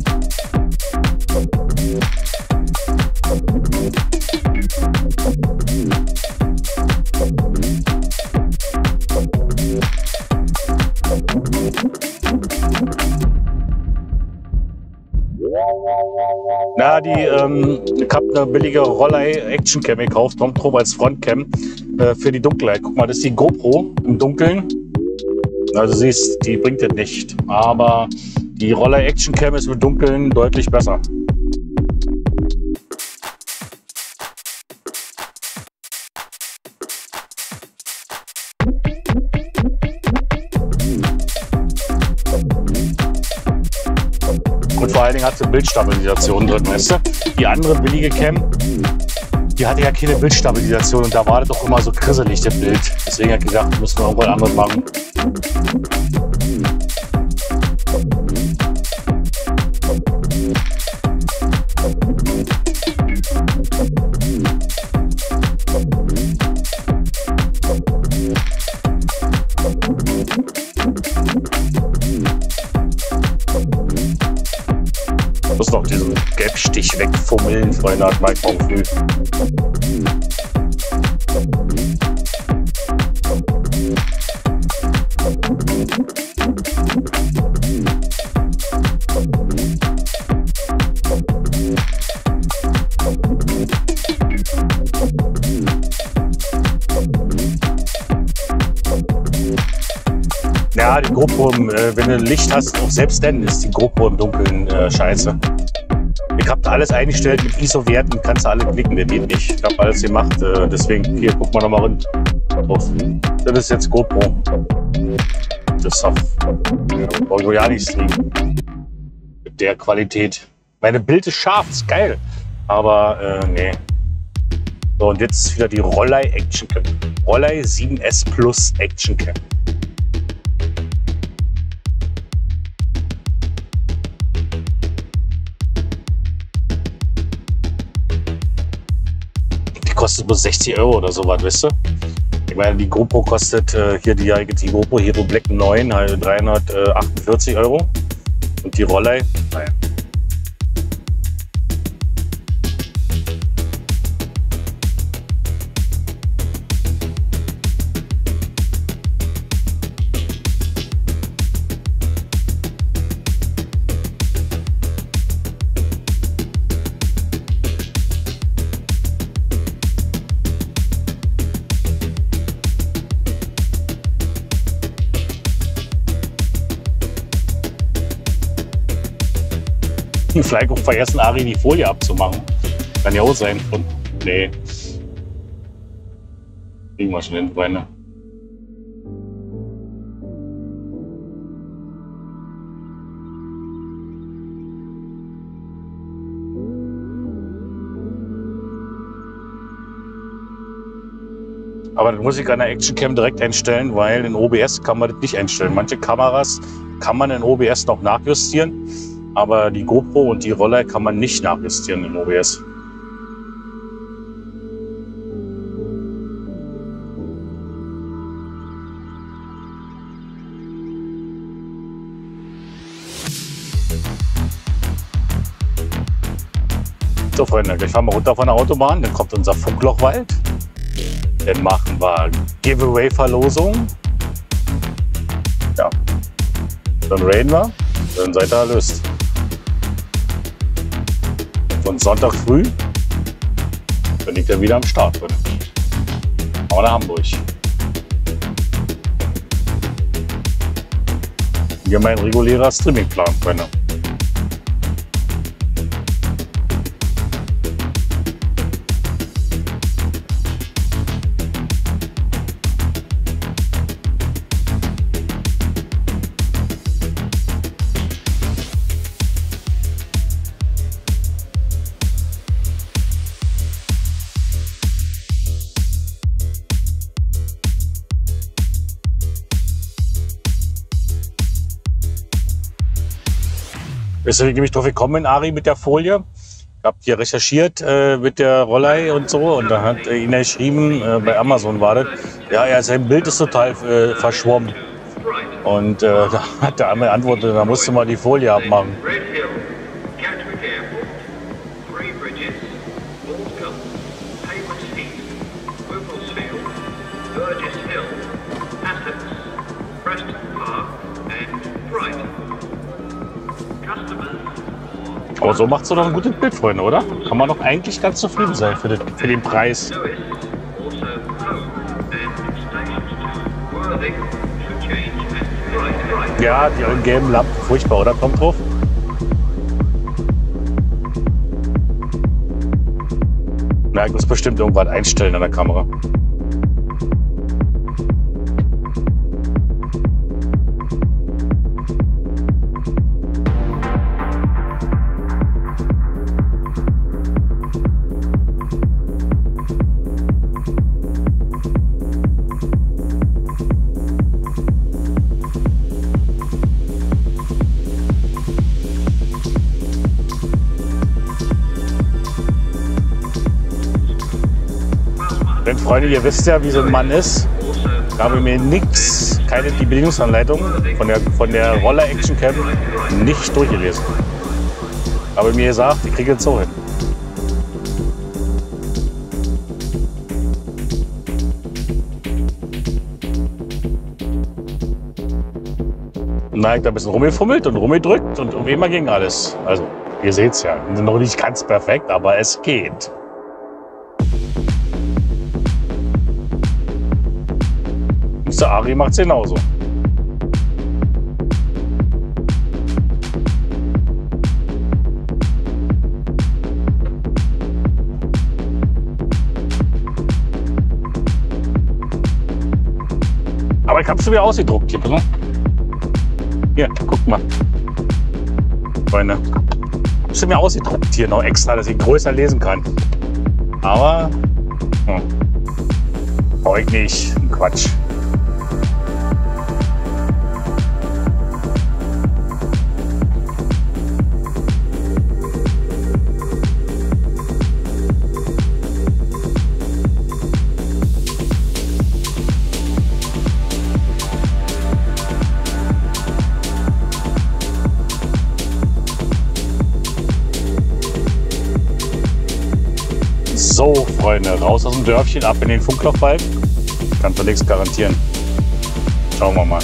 Na, ich habe eine billige Rollei Action Cam gekauft, kommt drauf als Frontcam für die Dunkelheit. Guck mal, das ist die GoPro im Dunkeln. Also siehst, die bringt das nicht. Aber die Rollei Action Cam ist im Dunkeln deutlich besser. Und vor allen Dingen hat sie Bildstabilisation drin, weißt du? Die andere billige Cam, die hatte ja keine Bildstabilisation und da war das doch immer so krisselig, das Bild. Deswegen habe ich gedacht, müssen wir irgendwas anderes machen. Ich muss noch diesen Gelbstich wegfummeln, Freunde, hat Mike morgen früh. Ja, die GoPro, wenn du Licht hast, auch selbst dann ist die GoPro im Dunkeln scheiße. Ich habe alles eingestellt mit ISO-Werten, kannst du alle klicken, der geht nicht. Ich habe alles gemacht, deswegen, hier, guck mal nochmal rein. Das ist jetzt GoPro. Das ist auf ja nichts liegen. Mit der Qualität. Meine Bild ist scharf, ist geil. Aber, nee. So, und jetzt ist wieder die Rollei Action Cam. Rollei 7S Plus Action Cam. Kostet bloß 60 € oder so was, weißt du? Ich meine, die GoPro kostet, hier die GoPro Hero Black 9, halt 348 €. Und die Rollei, naja. Vielleicht auch vergessen, Ari die Folie abzumachen. Kann ja auch sein. Und nee. Kriegen wir schon hin, Freunde. Aber das muss ich an der Actioncam direkt einstellen, weil in OBS kann man das nicht einstellen. Manche Kameras kann man in OBS noch nachjustieren. Aber die GoPro und die Rollei kann man nicht nachjustieren im OBS. So Freunde, gleich fahren wir runter von der Autobahn, dann kommt unser Funklochwald. Dann machen wir Giveaway-Verlosung. Ja. Dann raiden wir, dann seid ihr erlöst. Und Sonntag früh bin ich dann wieder am Start. Aber nach Hamburg. Hier mein regulärer Streamingplan, Freunde. Wisst ihr, wie ich drauf gekommen bin, Ari, mit der Folie? Ich habe hier recherchiert mit der Rollei und so und da hat ihn geschrieben, bei Amazon war das, ja, sein Bild ist total verschwommen. Und da hat der andere antwortet, da musste mal die Folie abmachen. Red Hill, Gatwick Airport, Three Bridges, Waltham, Haywards Heath, Wimblesfield, Burgess Hill, Essex, Preston Park and Brighton. Customers. Aber so macht es doch ein gutes Bild, Freunde, oder? Kann man doch eigentlich ganz zufrieden sein für den Preis. Lewis, also Hove and stations to Worthing, Change and Brighton. Ja, die gelben Lampen, furchtbar, oder? Kommt drauf. Na, ich muss bestimmt irgendwas einstellen an der Kamera. Denn Freunde, ihr wisst ja, wie so ein Mann ist. Ich habe mir nichts, die Bedienungsanleitung von der Roller Action Cam nicht durchgelesen. Aber mir gesagt, ich kriege es so hin. Na, ich da ein bisschen rumgefummelt und rumgedrückt und um immer ging alles. Also, ihr seht es ja, noch nicht ganz perfekt, aber es geht. Der Ari macht es genauso. Aber ich habe es wieder ausgedruckt hier. Ne? Hier, guck mal. Freunde. Ich habe es mir ausgedruckt hier noch extra, dass ich größer lesen kann. Aber brauche ich nicht. Quatsch. So, Freunde, raus aus dem Dörfchen, ab in den Funklochwald. Kann für nichts garantieren. Schauen wir mal.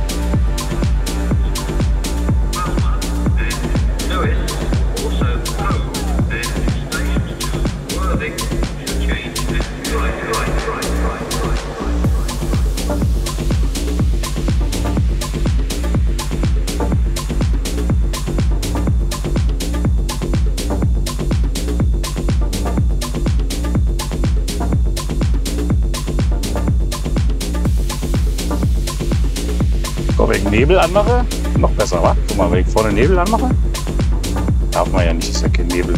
Wenn ich Nebel anmache, noch besser, wa? Guck mal, wenn ich vorne Nebel anmache, darf man ja nicht, ist ja kein Nebel.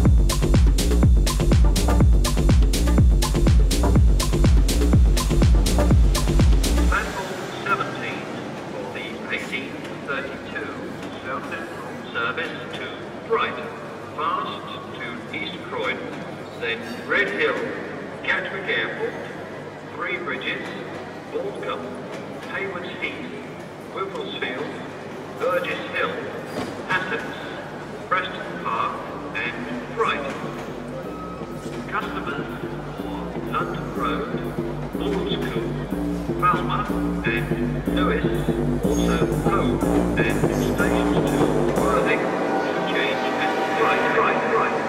Red Hill, Gatwick Airport, Three Bridges, Waltham, Haywards Heath, Wimblesfield, Burgess Hill, Essex, Preston Park and Brighton. Customers for London Road, School, Falmouth and Lewis, also Hove and stations to Worthing, Change and Brighton.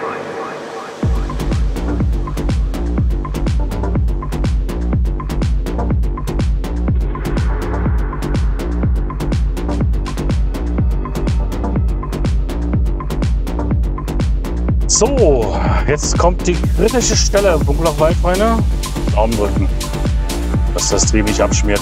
So, jetzt kommt die kritische Stelle im Funklochwald, Freunde. Daumen drücken, dass das Trieb nicht abschmiert.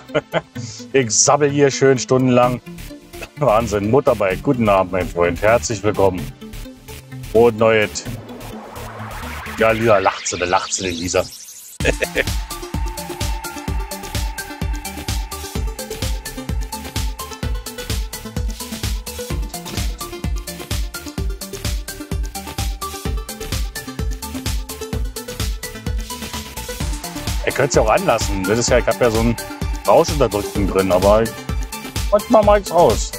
Ich sabbel hier schön stundenlang. Wahnsinn, Mutterarbeit. Guten Abend, mein Freund. Herzlich willkommen. Und Neues. Ja, Lisa, lacht sie, Lisa. Ihr könnt es ja auch anlassen. Das ist ja, ich habe ja so einen Rauschunterdrückten drin, aber manchmal mache ich es aus.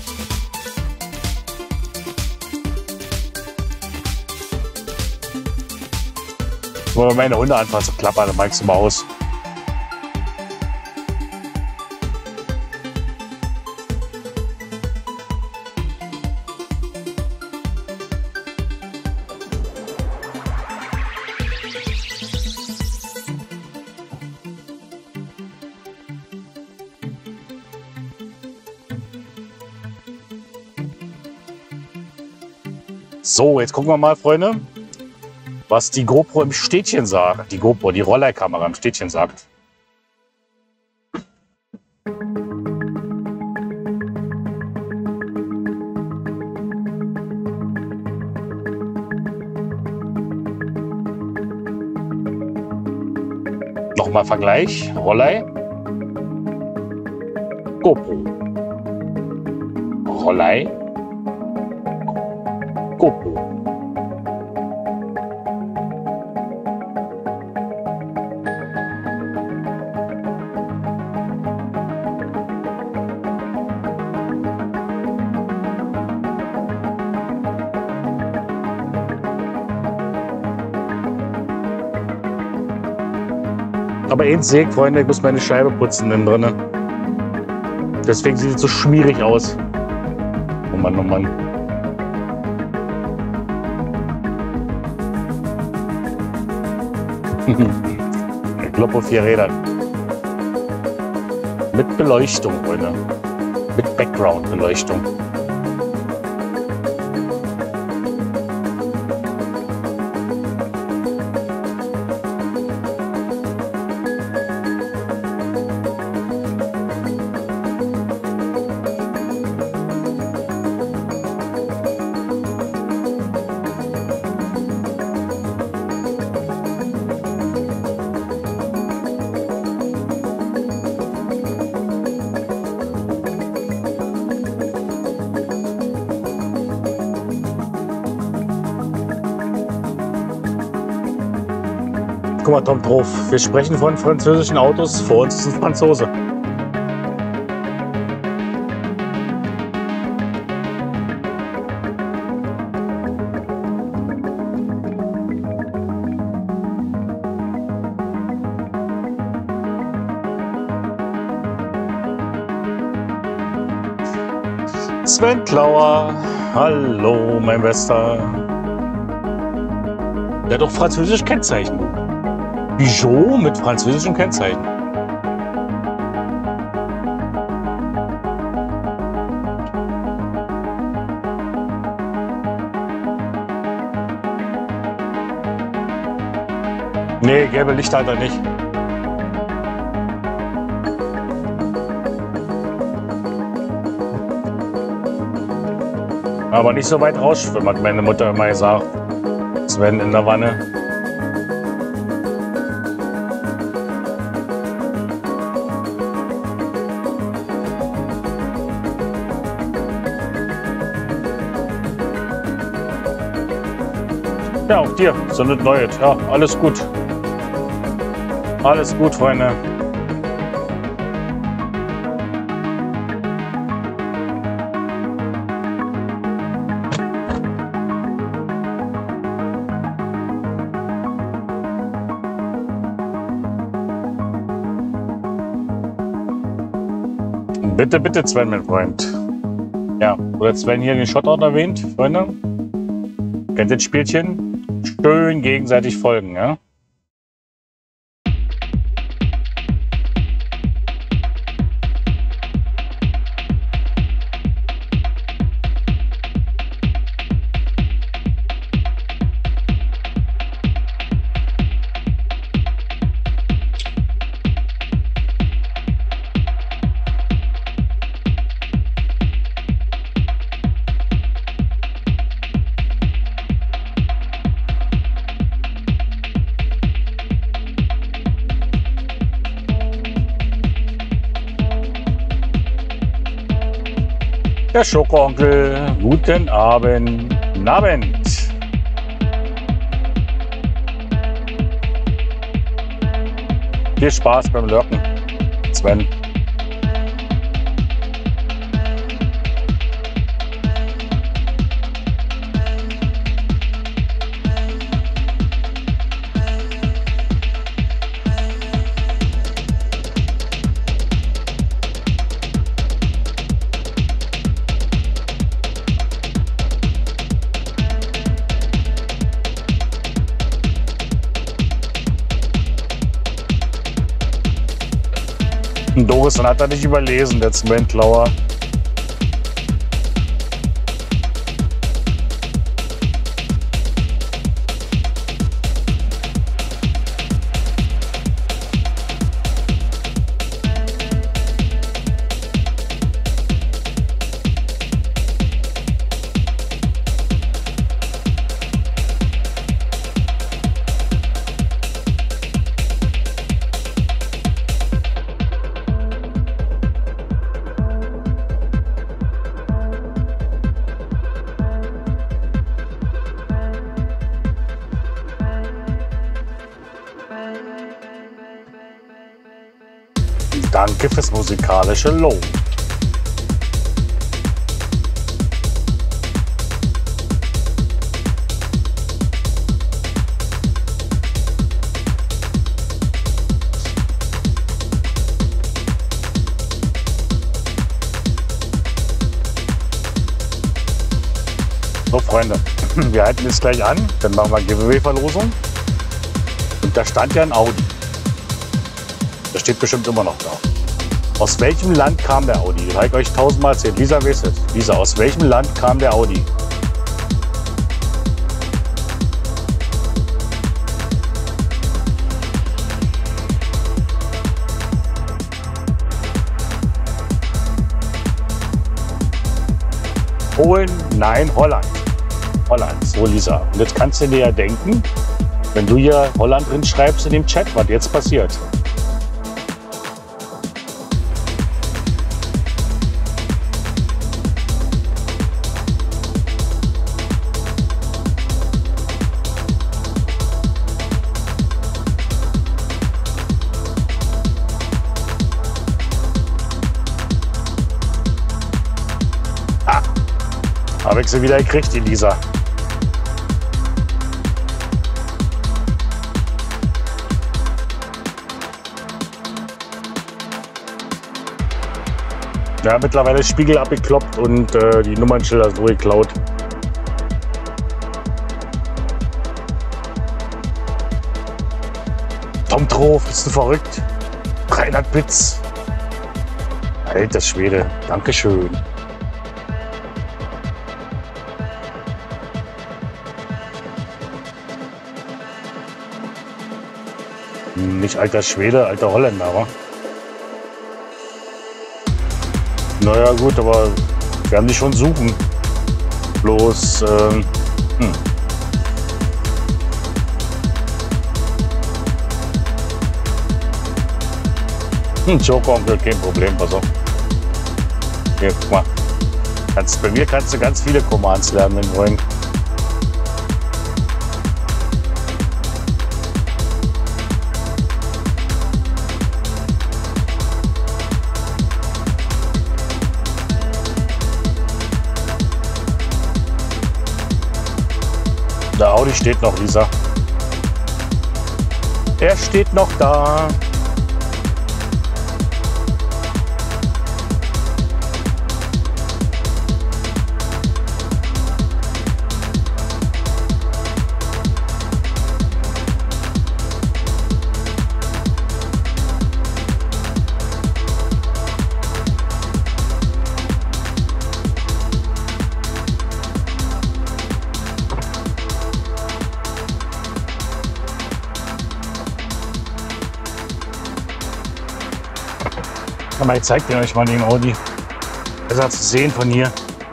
Wenn meine Hunde anfangen zu klappern, dann mache ich es mal aus. So, jetzt gucken wir mal, Freunde, was die GoPro im Städtchen sagt. Die GoPro, die Rollerkamera im Städtchen sagt. Nochmal Vergleich. Rollei. GoPro. Rollei. GoPro. Aber eins sehe ich, Freunde, ich muss meine Scheibe putzen innen drin. Deswegen sieht es so schmierig aus. Oh Mann, oh Mann. Ich glaube auf 4 Rädern. Mit Beleuchtung, Freunde. Mit Background-Beleuchtung. Guck mal, Tom drauf. Wir sprechen von französischen Autos. Vor uns ist ein Franzose. Sven Klauer. Hallo, mein Bester. Der hat doch französisches Kennzeichen. Peugeot mit französischem Kennzeichen. Nee, gelbe Lichthalter nicht. Aber nicht so weit rausschwimmen, hat meine Mutter immer gesagt. Sven in der Wanne. Ja, auch dir, so nicht Neues. Ja, alles gut. Alles gut, Freunde. Bitte, bitte, Sven, mein Freund. Ja, oder Sven hier den Shoutout erwähnt, Freunde. Kennt ihr das Spielchen? Schön gegenseitig folgen, ja? Der Schokoonkel, guten Abend. Guten Abend. Viel Spaß beim Lurken, Sven. Doris hat er nicht überlesen, der Zementlauer. Danke fürs musikalische Lob. So, Freunde, wir halten es gleich an, dann machen wir Giveaway-Verlosung. Und da stand ja ein Audi. Das steht bestimmt immer noch da. Aus welchem Land kam der Audi? Das habe ich euch 1000-mal erzählt. Lisa weiß es. Lisa, aus welchem Land kam der Audi? Polen? Nein, Holland. Holland, so Lisa. Und jetzt kannst du dir ja denken, wenn du hier Holland drin schreibst in dem Chat, was jetzt passiert. Habe ich sie wieder gekriegt, die Lisa. Ja, mittlerweile ist Spiegel abgekloppt und die Nummernschilder sind wohl geklaut. Tom Trof, bist du verrückt? 300 Bits. Alter Schwede, Dankeschön. Nicht alter Schwede, alter Holländer, aber. Naja gut, aber wir werden die schon suchen. Bloß, Joker-Onkel, kein Problem, pass auf. Hier, guck mal. Bei mir kannst du ganz viele Commands lernen, wenn du wollen. Der Audi steht noch, Lisa. Er steht noch da. Ich zeige euch mal den Audi. Besser zu sehen von hier.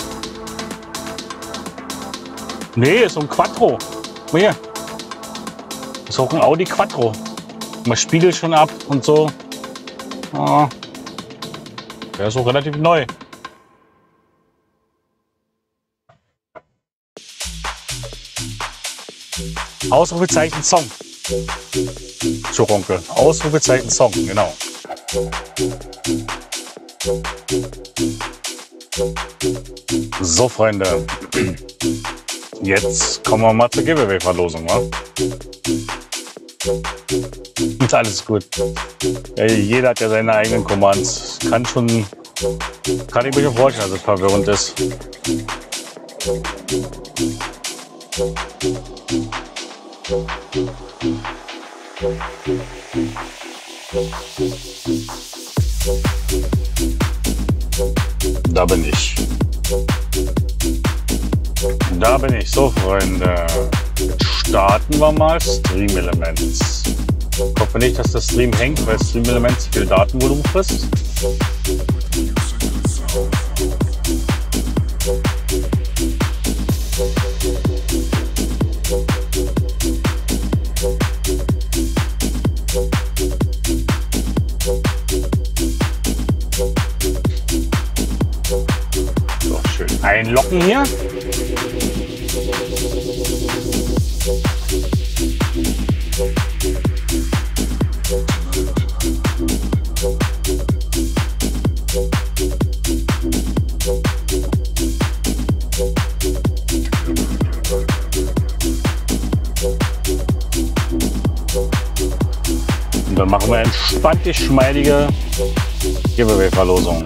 Nee, ist so ein Quattro. Guck mal hier. Ist auch ein Audi Quattro. Man spiegelt schon ab und so. Ja. Der ist auch relativ neu. Ausrufezeichen Song. Zuronke. Ausrufezeichen Song, genau. So, Freunde. Jetzt kommen wir mal zur Giveaway-Verlosung, wa? Ist alles gut. Ja, jeder hat ja seine eigenen Commands. Kann ich mir schon vorstellen, dass es verwirrend ist. Da bin ich. Da bin ich. So, Freunde. Jetzt starten wir mal Stream Elements. Ich hoffe nicht, dass das Stream hängt, weil Stream Elements viel Datenvolumen frisst. So, schön einloggen hier. Und dann machen wir entspannt die schmeidige Giveaway-Verlosung.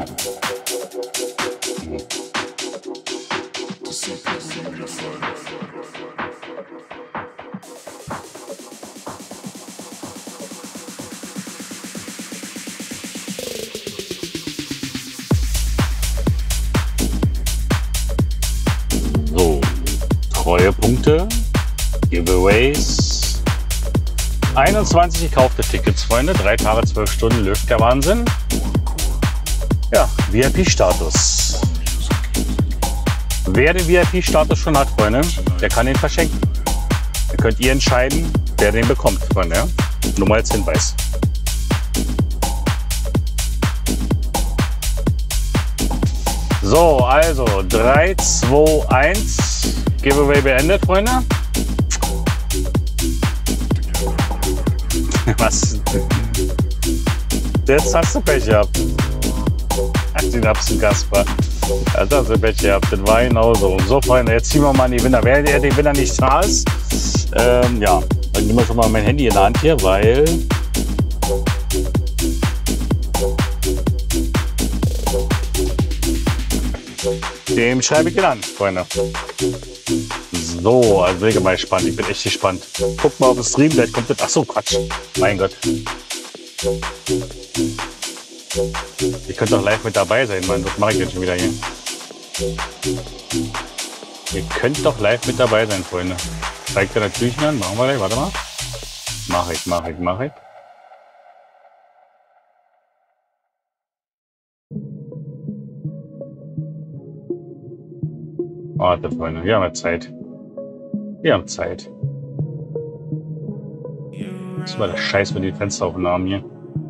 So, Treuepunkte, Giveaways. 21 gekaufte Tickets, Freunde. 3 Tage, 12 Stunden, läuft der Wahnsinn. Ja, VIP-Status. Wer den VIP-Status schon hat, Freunde, der kann den verschenken. Dann könnt ihr entscheiden, wer den bekommt, Freunde. Ja? Nur mal als Hinweis. So, also 3, 2, 1. Giveaway beendet, Freunde. Was? Jetzt hast du Pech gehabt. Ach, den hab's den Kasper. Jetzt hast du Pech gehabt. Das war genauso. So, Freunde, jetzt ziehen wir mal die Winner. Wer der Winner nicht da ist, ja, dann nehmen wir schon mal mein Handy in der Hand hier, weil dem schreibe ich den an, Freunde. So, also bin ich mal gespannt. Ich bin echt gespannt. Guck mal auf den Stream, gleich kommt das. Achso, Quatsch. Mein Gott. Ich könnte doch live mit dabei sein, Mann. Was mache ich denn schon wieder hier? Ihr könnt doch live mit dabei sein, Freunde. Zeigt er natürlich an. Machen wir gleich. Warte mal. Mach ich. Warte, Freunde. Wir haben ja Zeit. Das ist mal der Scheiß mit den Fensteraufnahmen hier.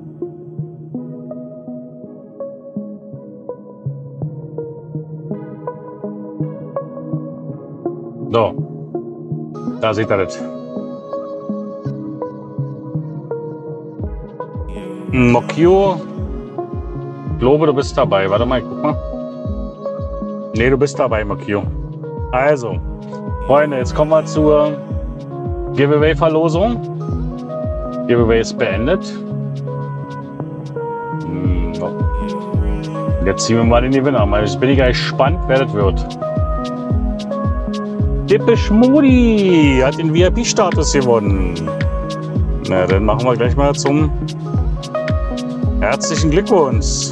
So. Da seht ihr das. Mokio. Ich glaube, du bist dabei. Warte mal, ich guck mal. Nee, du bist dabei, Mokio. Also, Freunde, jetzt kommen wir zur Giveaway-Verlosung. Giveaway ist beendet. Jetzt ziehen wir mal den Gewinner. Jetzt bin ich gleich gespannt, wer das wird. Depeche Mode hat den VIP-Status gewonnen. Na, dann machen wir gleich mal zum herzlichen Glückwunsch.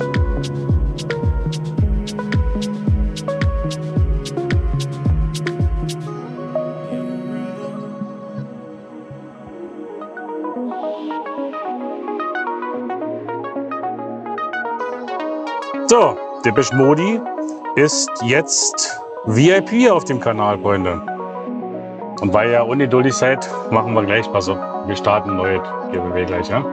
So, Depeche Mode ist jetzt VIP auf dem Kanal, Freunde. Und weil ihr ungeduldig seid, machen wir gleich. Pass auf, wir starten ein neues Giveaway gleich, ja?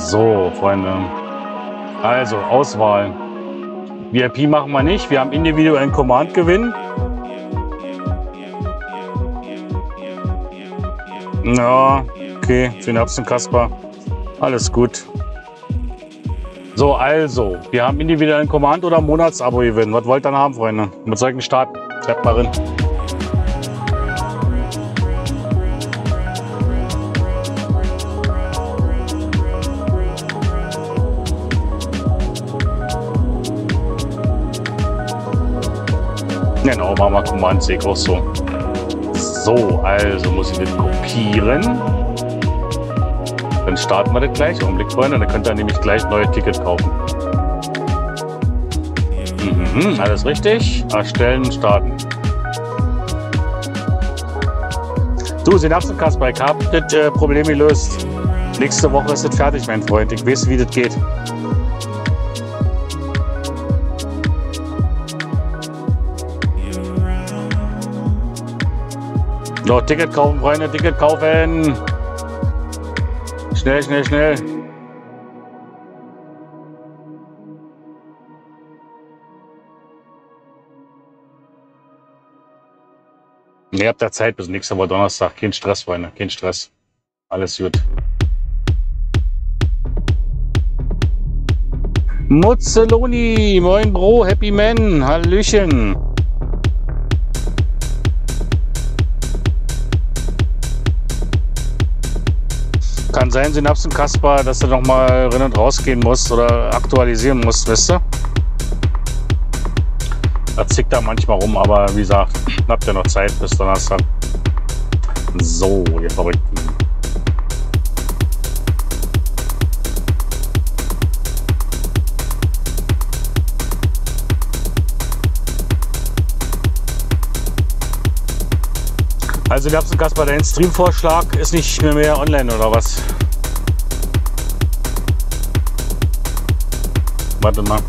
So, Freunde. Also, Auswahl. VIP machen wir nicht. Wir haben individuellen Command-Gewinn. Ja, okay. Synapsen-Kasper. Alles gut. So, also. Wir haben individuellen Command- oder Monatsabo gewinnen. Was wollt ihr dann haben, Freunde? Mit solchen starten. Schreibt mal rein. Genau, machen wir Command-Seg auch so. So, also muss ich das kopieren. Dann starten wir das gleich. Augenblick, Freunde. Dann könnt ihr nämlich gleich neue Ticket kaufen. Alles richtig. Erstellen, starten. Du, Synapsen-Kasper, ich habe das Problem gelöst. Nächste Woche ist es fertig, mein Freund. Ich weiß, wie das geht. So, Ticket kaufen, Freunde, Ticket kaufen. Schnell, schnell, schnell. Ihr habt da Zeit bis nächste Woche Donnerstag. Kein Stress, Freunde, kein Stress. Alles gut. Muzzeloni, moin Bro, Happy Man, Hallöchen. Kann sein, Synapsen-Kasper, dass du noch mal rein und rausgehen musst oder aktualisieren musst, wisst ihr? Das zickt da manchmal rum, aber wie gesagt, habt ihr noch Zeit bis Donnerstag. So, ihr Verrückten. Also Synapsen-Kasper, dein Stream-Vorschlag ist nicht mehr online oder was? Warte mal.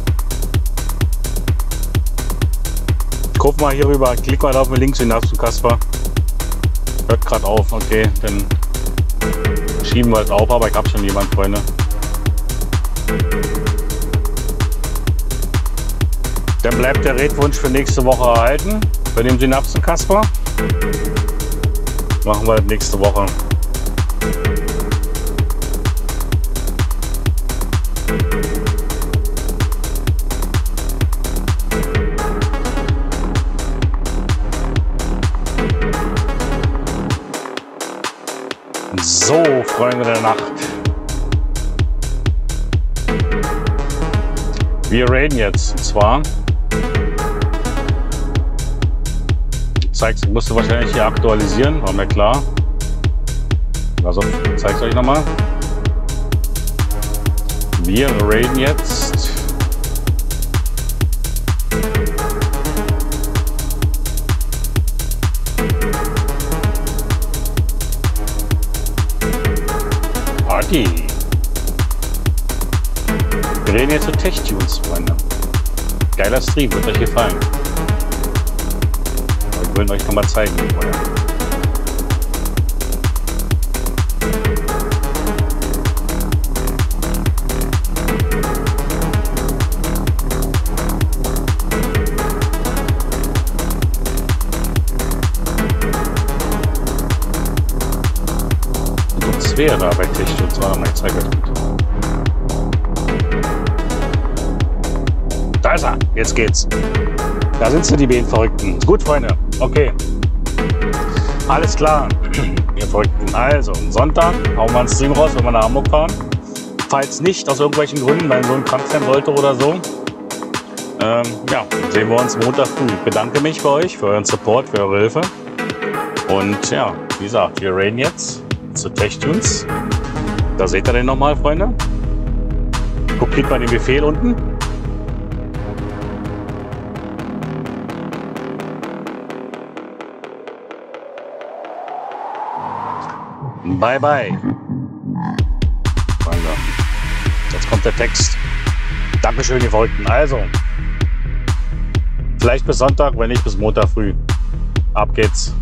Guck mal hier rüber, klick mal auf den Link, Synapsen-Kasper. Hört gerade auf, okay, dann schieben wir es auf, aber ich habe schon jemanden, Freunde. Dann bleibt der Redwunsch für nächste Woche erhalten, bei dem Synapsen-Kasper. Machen wir das nächste Woche. So, Freunde der Nacht. Wir raiden jetzt, und zwar ich musste wahrscheinlich hier aktualisieren, war mir klar. Also, ich zeige es euch nochmal. Wir raiden jetzt Party. Wir reden jetzt zu Tech-Tunes, Freunde. Geiler Stream, wird euch gefallen. Ich will euch noch mal zeigen. Das wäre da bei Tisch und zwar mal zeige. Da ist er, jetzt geht's. Da sind sie, die beiden Verrückten. Gut, Freunde. Okay. Alles klar. Ihr Verrückten. Also, Sonntag hauen wir einen Stream raus, wenn wir nach Hamburg fahren. Falls nicht, aus irgendwelchen Gründen, weil so ein krank sein sollte oder so. Ja, sehen wir uns Montag früh. Ich bedanke mich bei euch für euren Support, für eure Hilfe. Und ja, wie gesagt, wir raiden jetzt zu Tech-Tunes. Da seht ihr den nochmal, Freunde. Kopiert mal den Befehl unten. Bye bye. Jetzt kommt der Text. Dankeschön, ihr Verrückten. Also, vielleicht bis Sonntag, wenn nicht bis Montag früh. Ab geht's.